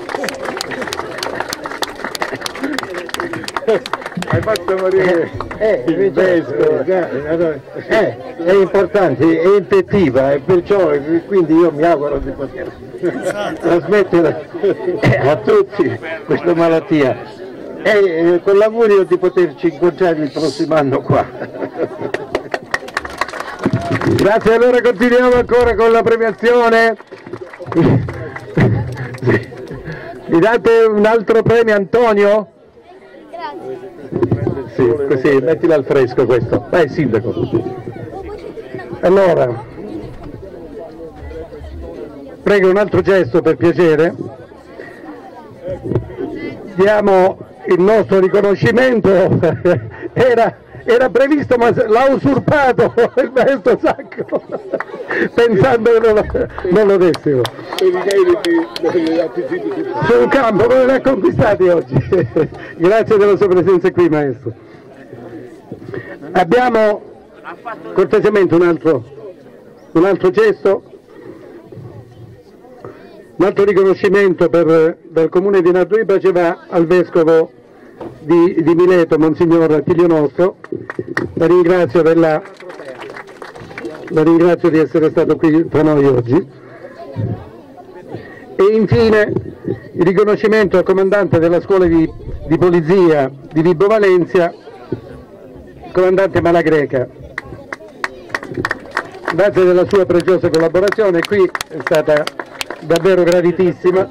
J: Hai fatto morire il vescovo, è importante, è infettiva e perciò quindi io mi auguro di poter trasmettere a tutti questa malattia e con l'augurio di poterci incontrare il prossimo anno qua. Grazie, allora continuiamo ancora con la premiazione. Mi date un altro premio, Antonio? Sì, così, mettila al fresco questo. Vai, sindaco. Allora, prego un altro gesto per piacere. Diamo il nostro riconoscimento. Era previsto ma l'ha usurpato il maestro Sacco, pensando che non lo dessero. Sul campo, come li ha conquistati oggi? Grazie della sua presenza qui, maestro. Abbiamo cortesemente un altro gesto, un altro riconoscimento dal comune di Nardo di Pace va al vescovo di Mileto, Monsignor Attilio Nostro. La ringrazio di essere stato qui tra noi oggi. E infine il riconoscimento al comandante della scuola di polizia di Vibo Valencia, comandante Malagreca. Grazie della sua preziosa collaborazione, qui è stata davvero graditissima.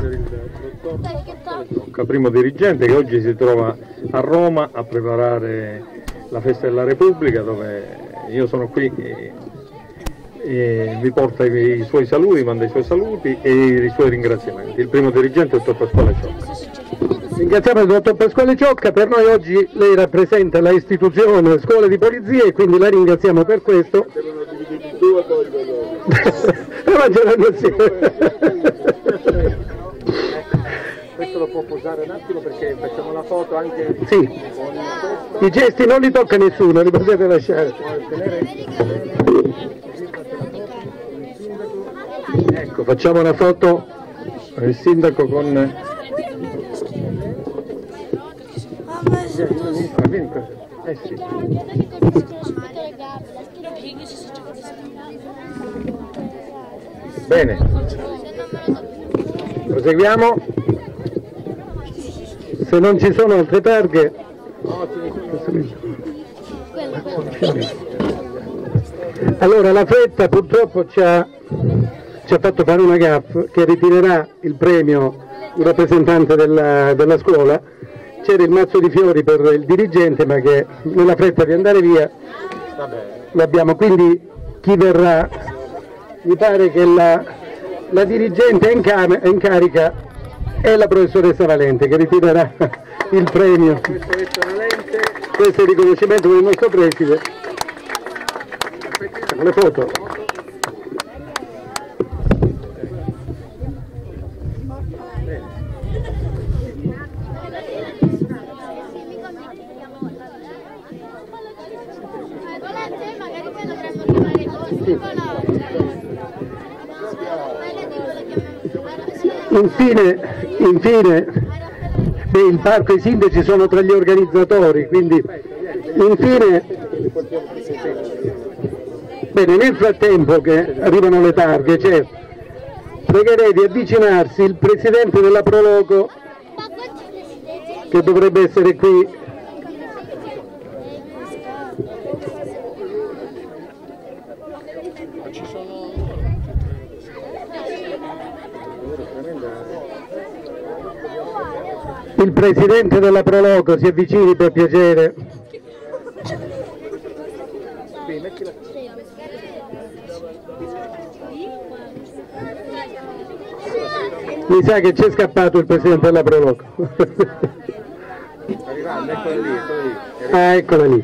J: Primo dirigente che oggi si trova a Roma a preparare la festa della Repubblica, dove io sono qui e vi porta i suoi saluti, manda i suoi saluti e i suoi ringraziamenti. Il primo dirigente è il dottor Pasquale Ciocca. Ringraziamo il dottor Pasquale Ciocca, per noi oggi lei rappresenta la istituzione scuola di polizia e quindi la ringraziamo per questo. Mangeranno insieme. Questo lo può posare un attimo perché facciamo la foto anche... Sì, i gesti non li tocca nessuno, li potete lasciare. Ecco, facciamo una foto il sindaco con... Vieni qua. Sì. Bene, proseguiamo. Se non ci sono altre targhe, allora la fretta purtroppo ci ha fatto fare una gaffe che ritirerà il premio un rappresentante della scuola. C'era il mazzo di fiori per il dirigente ma che nella fretta di andare via l'abbiamo, quindi chi verrà, mi pare che la dirigente in carica è la professoressa Valente che ritirerà il premio. Questo è il riconoscimento del nostro preside. Le foto. Infine il parco e i sindaci sono tra gli organizzatori, quindi infine Bene, nel frattempo che arrivano le targhe, pregherei di avvicinarsi il presidente della Proloco, che dovrebbe essere qui. Il presidente della Proloco si avvicini per piacere. Mi sa che c'è scappato il presidente della Proloco. Ah, eccola lì.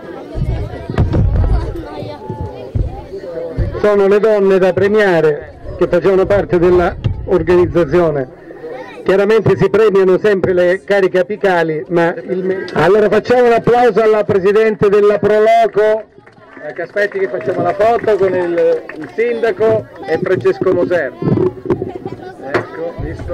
J: Sono le donne da premiare che facevano parte dell'organizzazione. Chiaramente si premiano sempre le cariche apicali, ma allora facciamo un applauso alla presidente della Proloco. Ecco, aspetti che facciamo la foto con il sindaco e Francesco Moser. Ecco, visto?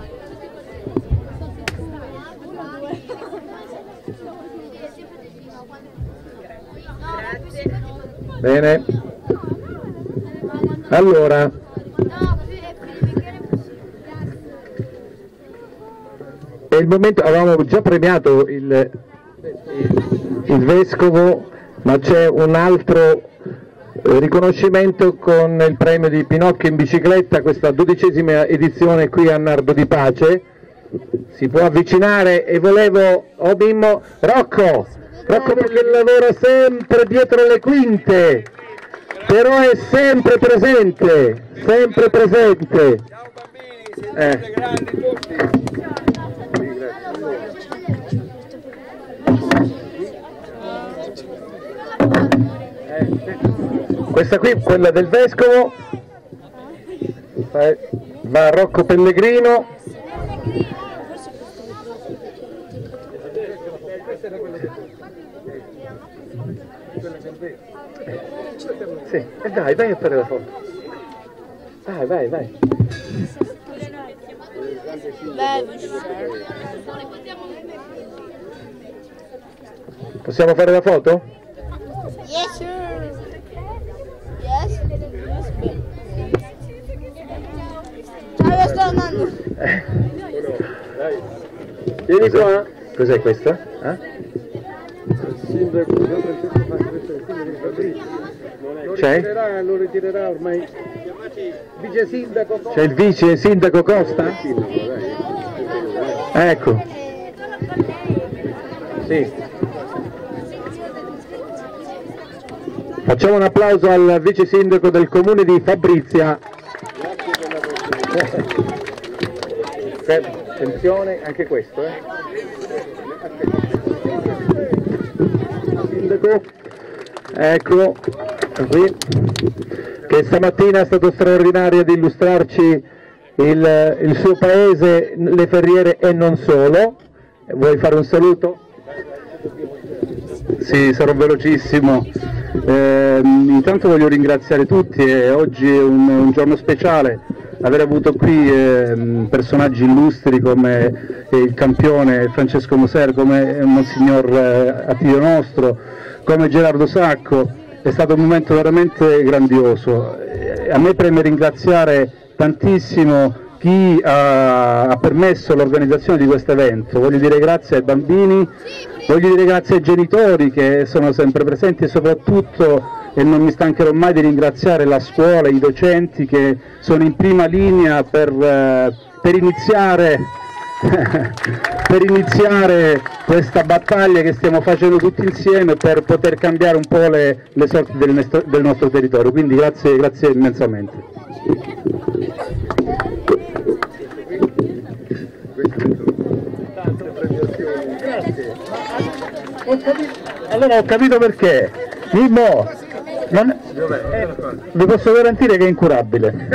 J: Bene. Allora, è il momento, avevamo già premiato il vescovo, ma c'è un altro riconoscimento con il premio di Pinocchio in bicicletta, questa 12ª edizione qui a Nardo di Pace. Si può avvicinare e volevo, Rocco perché lavora sempre dietro le quinte, però è sempre presente, sempre presente. Questa qui, quella del vescovo, va a Rocco Pellegrino. Sì, vai a fare la foto. Vai. Possiamo fare la foto?
M: Yes, sir. Yes. Ciao, sto andando.
J: Vieni qua. Cos'è questa? C'è? Lo ritirerà ormai. Vice sindaco Costa. C'è il vice sindaco Costa? Ecco. Sì. Facciamo un applauso al vice sindaco del comune di Fabrizia. Attenzione, anche questo, Sindaco, ecco, qui, che stamattina è stato straordinario ad illustrarci il suo paese, le Ferriere e non solo. Vuoi fare un saluto? Sì, sarò velocissimo. Intanto voglio ringraziare tutti, oggi è un giorno speciale. Aver avuto qui personaggi illustri come il campione Francesco Moser, come Monsignor Attilio Nostro, come Gerardo Sacco, è stato un momento veramente grandioso. A me preme ringraziare tantissimo chi ha permesso l'organizzazione di questo evento. Voglio dire grazie ai bambini, voglio dire grazie ai genitori che sono sempre presenti e soprattutto, e non mi stancherò mai di ringraziare la scuola, i docenti che sono in prima linea per iniziare questa battaglia che stiamo facendo tutti insieme per poter cambiare un po' le sorti del nostro territorio. Quindi grazie immensamente. Allora ho capito perché. Mimmo, vi posso garantire che è incurabile.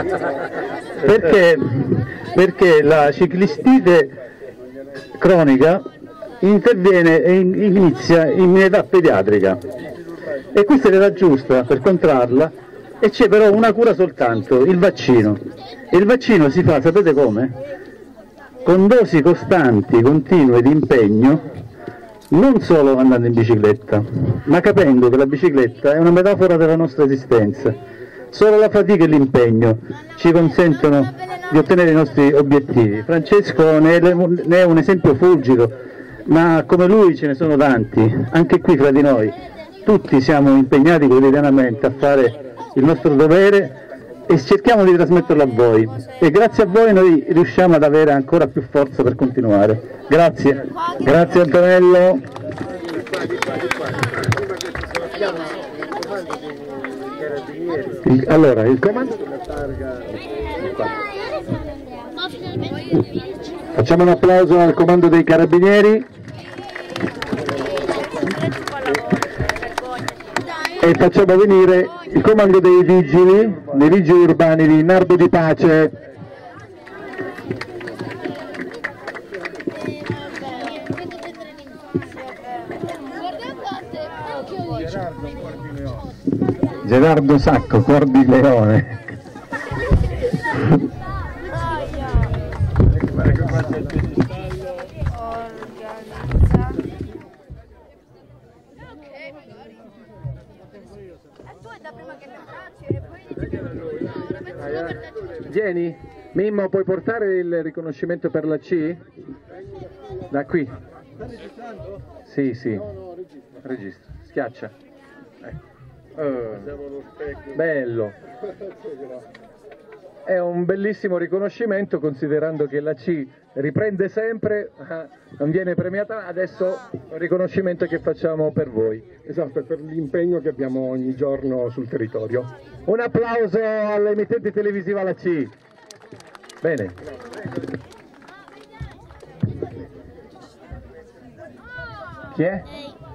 J: Perché la ciclistite cronica interviene e inizia in età pediatrica e questa è l'età giusta per contrarla, e c'è però una cura soltanto, il vaccino. E il vaccino si fa, sapete come? Con dosi costanti, continue di impegno, non solo andando in bicicletta, ma capendo che la bicicletta è una metafora della nostra esistenza. Solo la fatica e l'impegno ci consentono di ottenere i nostri obiettivi. Francesco ne è un esempio fulgido, ma come lui ce ne sono tanti, anche qui fra di noi. Tutti siamo impegnati quotidianamente a fare il nostro dovere e cerchiamo di trasmetterlo a voi, e grazie a voi noi riusciamo ad avere ancora più forza per continuare. Grazie, grazie Antonello. Allora, il comando della targa. Facciamo un applauso al comando dei carabinieri e facciamo venire il comando dei vigili urbani di Nardo di Pace. Gerardo Sacco, Cuor di Leone. Vieni, Mimmo, puoi portare il riconoscimento per la C? Da qui. Sì, sì. Registra, schiaccia. Bello. È un bellissimo riconoscimento, considerando che la C riprende sempre, non viene premiata, adesso un riconoscimento che facciamo per voi.
N: Esatto, per l'impegno che abbiamo ogni giorno sul territorio.
J: Un applauso all'emittente televisiva La C. Bene. Chi è?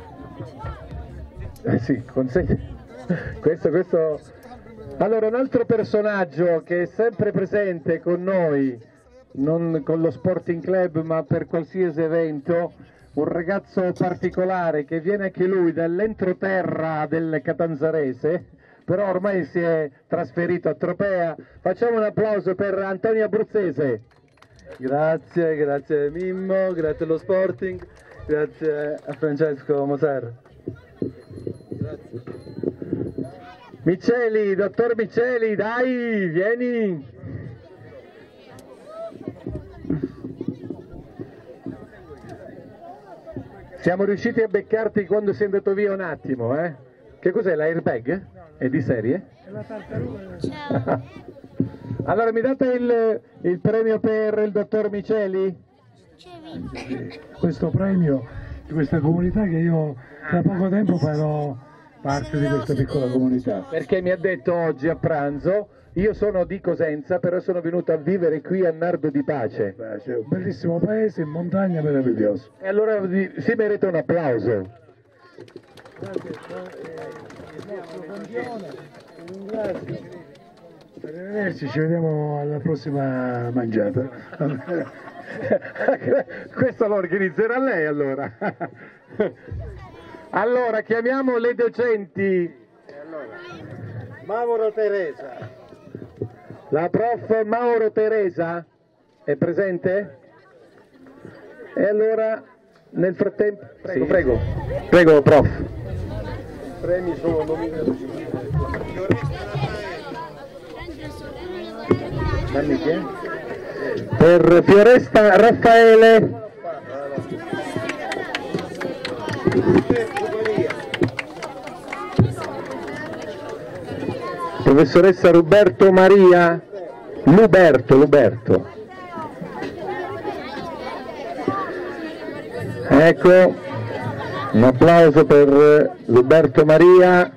J: Sì, consegna. Questo. Allora, un altro personaggio che è sempre presente con noi, non con lo Sporting Club ma per qualsiasi evento, un ragazzo particolare che viene anche lui dall'entroterra del Catanzarese, però ormai si è trasferito a Tropea. Facciamo un applauso per Antonio Abruzzese.
O: Grazie, grazie Mimmo, grazie allo Sporting, grazie a Francesco Moser. Grazie.
J: Miceli, dottor Miceli, dai, vieni! Siamo riusciti a beccarti quando sei andato via un attimo, eh? Che cos'è, l'airbag? È di serie?
P: È la tartaruga.
J: Allora, mi date il premio per il dottor Miceli?
K: Questo premio di questa comunità, che io da poco tempo farò parte di questa piccola comunità.
J: Perché mi ha detto oggi a pranzo, io sono di Cosenza, però sono venuto a vivere qui a Nardo di Pace.
K: C'è un bellissimo paese in montagna, meraviglioso.
J: E allora si merita un applauso.
K: Grazie. Arrivederci, ci vediamo alla prossima mangiata.
J: Questo lo organizzerà lei allora. Allora, chiamiamo le docenti.
F: Mauro Teresa.
J: La prof Mauro Teresa è presente? E allora, nel frattempo... Prego, sì. Prego, prof.
F: Premi sono nominati.
J: Dammi chi è? Per Fioresta Raffaele. Professoressa Luberto Maria. Luberto. Ecco, un applauso per Luberto Maria.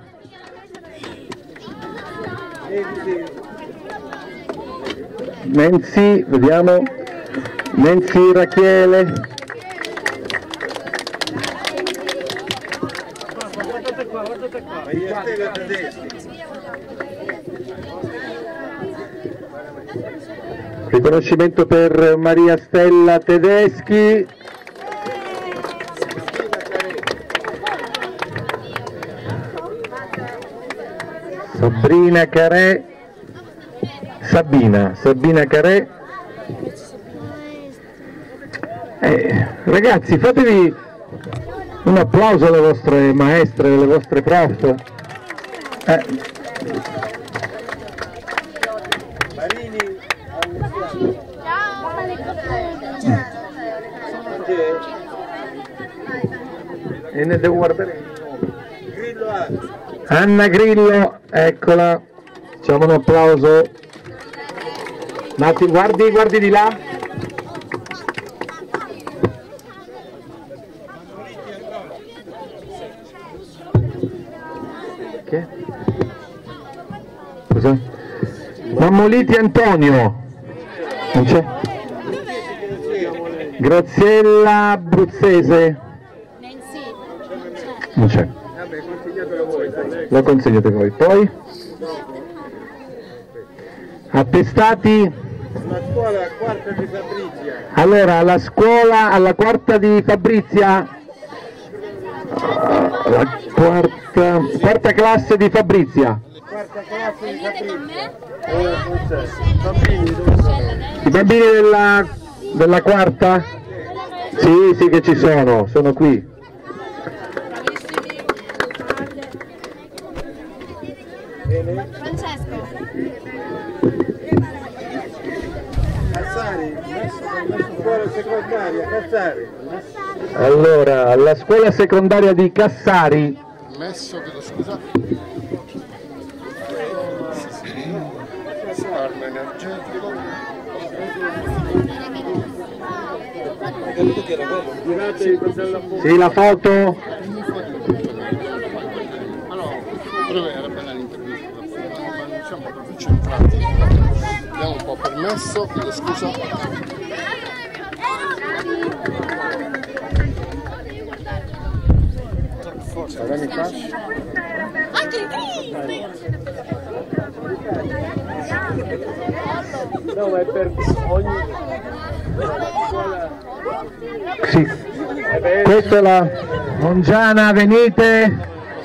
J: Nenzi, vediamo. Nenzi Rachele. Riconoscimento per Maria Stella Tedeschi. Sabrina Carè. Sabina Carè. Ragazzi, fatevi Un applauso alle vostre maestre, alle vostre prof. E ne devo guardare. Anna Grillo, eccola. Facciamo un applauso. Matti, guardi di là. Che? Cosa? Mammoliti Antonio. Non c'è? Graziella Abruzzese. Non c'è. Lo consigliate voi. Poi? Attestati?
K: La scuola quarta di Fabrizia.
J: Allora, la scuola alla quarta di Fabrizia, la quarta classe di Fabrizia.
K: Quarta classe di Fabrizia.
J: I bambini della quarta? Sì, che ci sono qui.
M: Francesco.
K: Cassari, scuola secondaria, Cassari.
J: Allora, alla scuola secondaria di Cassari.
F: Messo, chiedo scusa. Arma energetico.
J: Sì, la foto.
F: Era bella l'intervista, siamo proprio centrati. Abbiamo un po' permesso, chiedo scusa. Forza, dammi fascia.
M: Anche il green!
K: No, ma è per ogni...
J: Sì. Questa è la Mongiana, venite.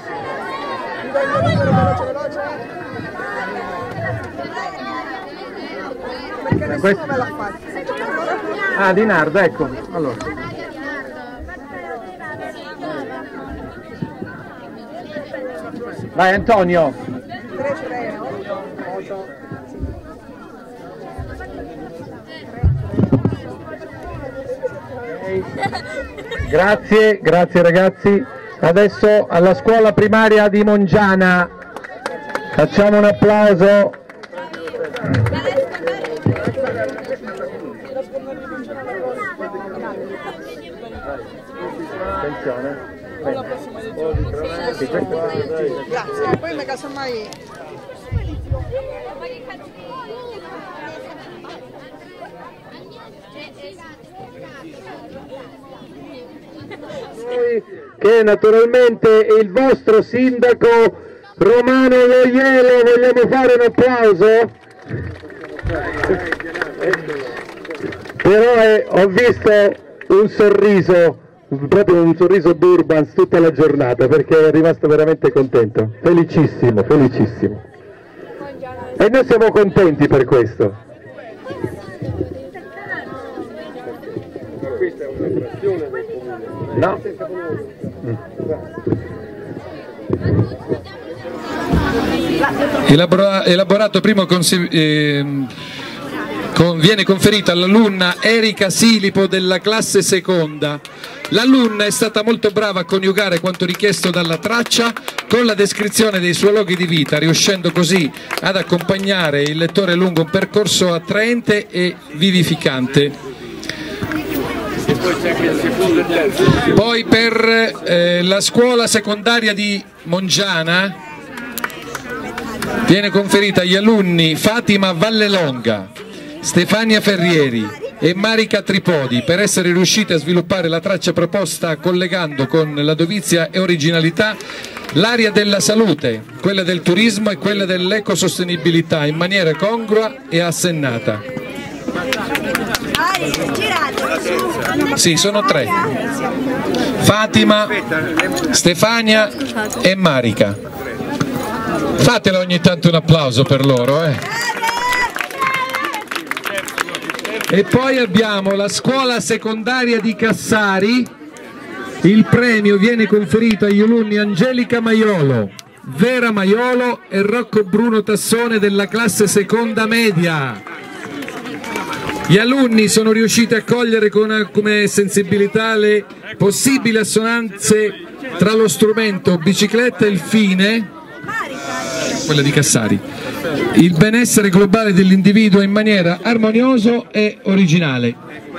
J: Ah, Di Nardo, ecco. Allora. Vai Antonio. Grazie ragazzi. Adesso alla scuola primaria di Mongiana facciamo un applauso. Attenzione.
Q: Grazie, poi casomai.
J: Che naturalmente il vostro sindaco Romano Loielo, vogliamo fare un applauso? Però ho visto un sorriso, proprio un sorriso d'Urbans tutta la giornata, perché è rimasto veramente contento, felicissimo. E noi siamo contenti per questo.
K: Questa è un'attrazione del comune.
J: No.
D: Elaborato primo viene conferito all'alunna Erika Silipo della classe seconda. L'alunna è stata molto brava a coniugare quanto richiesto dalla traccia con la descrizione dei suoi luoghi di vita, riuscendo così ad accompagnare il lettore lungo un percorso attraente e vivificante. Poi per la scuola secondaria di Mongiana viene conferita agli alunni Fatima Vallelonga, Stefania Ferrieri e Marica Tripodi per essere riusciti a sviluppare la traccia proposta collegando con la dovizia e originalità l'area della salute, quella del turismo e quella dell'ecosostenibilità in maniera congrua e assennata. Sì, sono tre: Fatima, Stefania e Marica. Fatelo ogni tanto un applauso per loro, E poi abbiamo la scuola secondaria di Cassari Il premio viene conferito agli alunni Angelica Maiolo, Vera Maiolo e Rocco Bruno Tassone della classe seconda media. Gli alunni sono riusciti a cogliere come sensibilità le possibili assonanze tra lo strumento bicicletta e il fine, quella di Cassari, il benessere globale dell'individuo in maniera armoniosa e originale.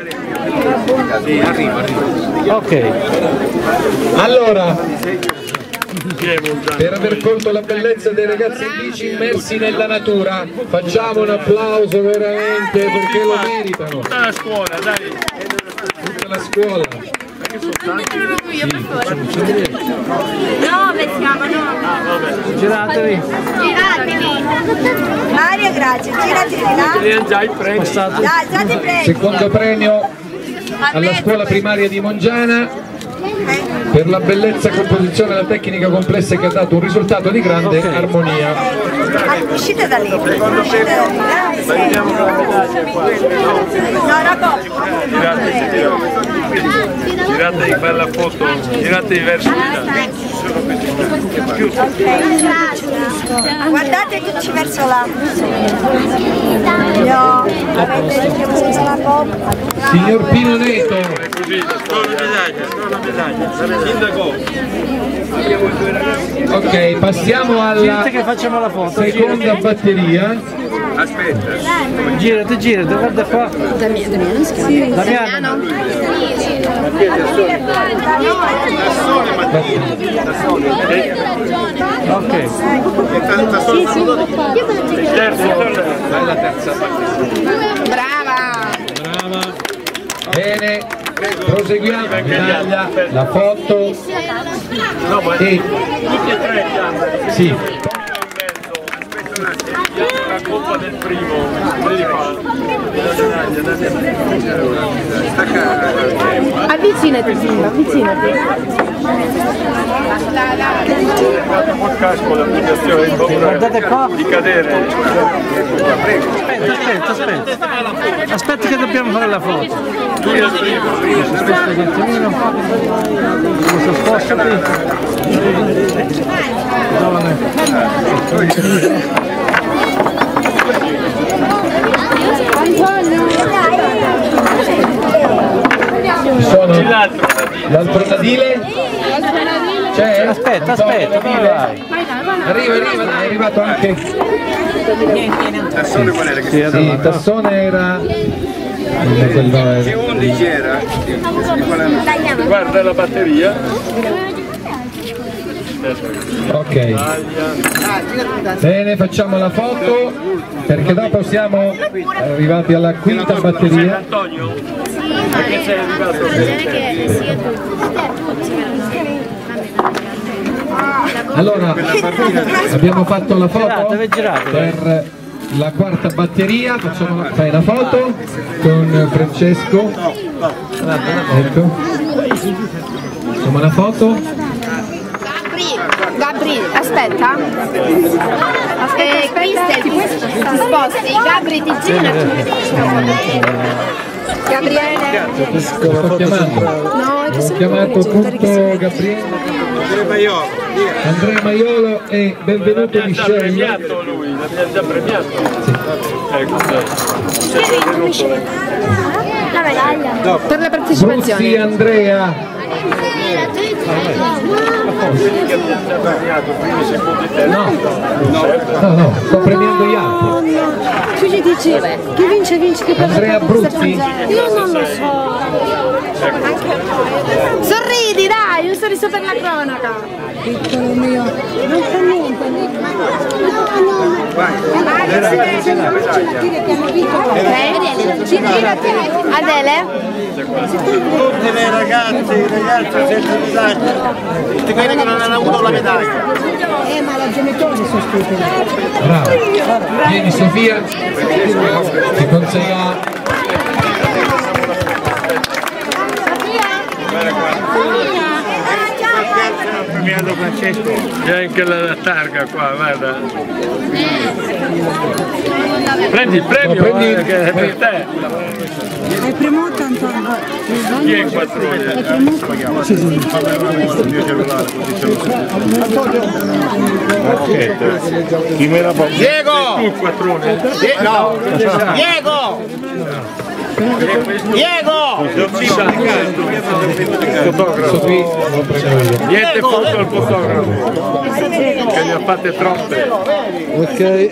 D: Ok, allora, per aver colto la bellezza dei ragazzi in bici immersi nella natura, facciamo un applauso veramente perché lo meritano. Tutta la scuola, dai. Tutta la scuola.
M: Dove siamo?
D: Giratevi.
M: Mario, grazie. Giratevi là.
D: Secondo premio alla scuola primaria di Mongiana per la bellezza, composizione e la tecnica complessa che ha dato un risultato di grande armonia.
M: Uscite da lì. Uscite da lì.
B: Girate di bella foto, girate verso di
M: là. Guardate tutti verso là.
D: Signor Pino Neto. Ok, passiamo alla seconda batteria.
B: Aspetta.
O: Girati, guarda qua.
M: Damiano, sì.
O: Damiano.
B: Ok.
D: La terza.
M: Brava.
D: Bene, proseguiamo. Medaglia, la foto. E sì.
B: La coppa del primo,
M: avvicinati, avvicinati.
O: Guardate qua.
B: Di cadere.
O: Aspetta che dobbiamo fare la foto. Aspetta un attimino. Spostati.
D: Ci sono l'altro nadile? C'è?
O: Aspetta, dove vai?
D: Arriva, è arrivato anche.
B: Tassone qual era?
D: Sì, Tassone era.
B: Che 11 era? Guarda la batteria.
D: Ok, bene, facciamo la foto perché dopo siamo arrivati alla quinta batteria.
B: Antonio? Perché sei arrivato?
D: Allora, abbiamo fatto la foto per la quarta batteria, fai la foto con Francesco. Ecco, facciamo la foto.
M: Gabri, aspetta. Cristel, ti sposti. Gabri, ti gira. Gabriele.
D: Lo sto chiamando.
M: No,
D: ho chiamato appunto Gabriele. Andrea Maiolo e benvenuto Michele.
B: Premiato lui, l'abbiamo già premiato. Sì.
M: La medaglia. Per la partecipazione.
D: Bruzzi Andrea. No, sto premiando gli altri.
M: Tu gli dici chi vince che
D: Andrea Bruzzi?
M: Io non lo so. Sorridi, dai, un sorriso per la cronaca. Piccolo mio, non fa niente. Adele?
K: Tutti i ragazzi senza disagio, tutti quelli che non hanno avuto la medaglia.
M: Ma la genitori sono stupidi.
D: Bravo. Vieni Sofia, ti consegna.
K: premiato Francesco.
B: C'è anche la targa qua, guarda. Prendi il premio, che è per te.
Q: Hai premuto Antonio?
B: Chi è il quattrone?
Q: Hai premuto?
K: Sì, sì. Chi me la può?
R: Diego!
B: Tu il quattrone?
R: No! Diego! Diego!
B: Fotografo. Niente foto al fotografo. Che ne ha fatte troppe.
O: Ok.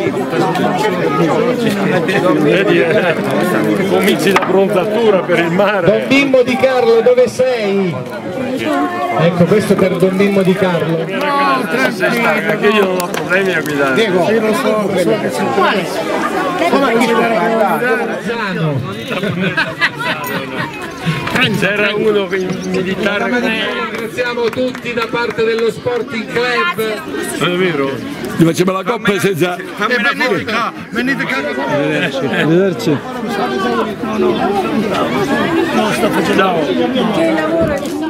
B: Vedi, cominci la bronzatura per il mare.
D: Don Mimmo Di Carlo, dove sei? Ecco, questo per Don Mimmo Di Carlo.
B: Perché io non ho problemi a guidare.
D: Diego.
K: Sì, lo so che
B: C'era uno militare.
D: Ringraziamo tutti da parte dello Sporting Club.
B: È vero?
L: Gli facciamo la coppa senza...
K: venite qua.
O: Arrivederci.
B: Ciao.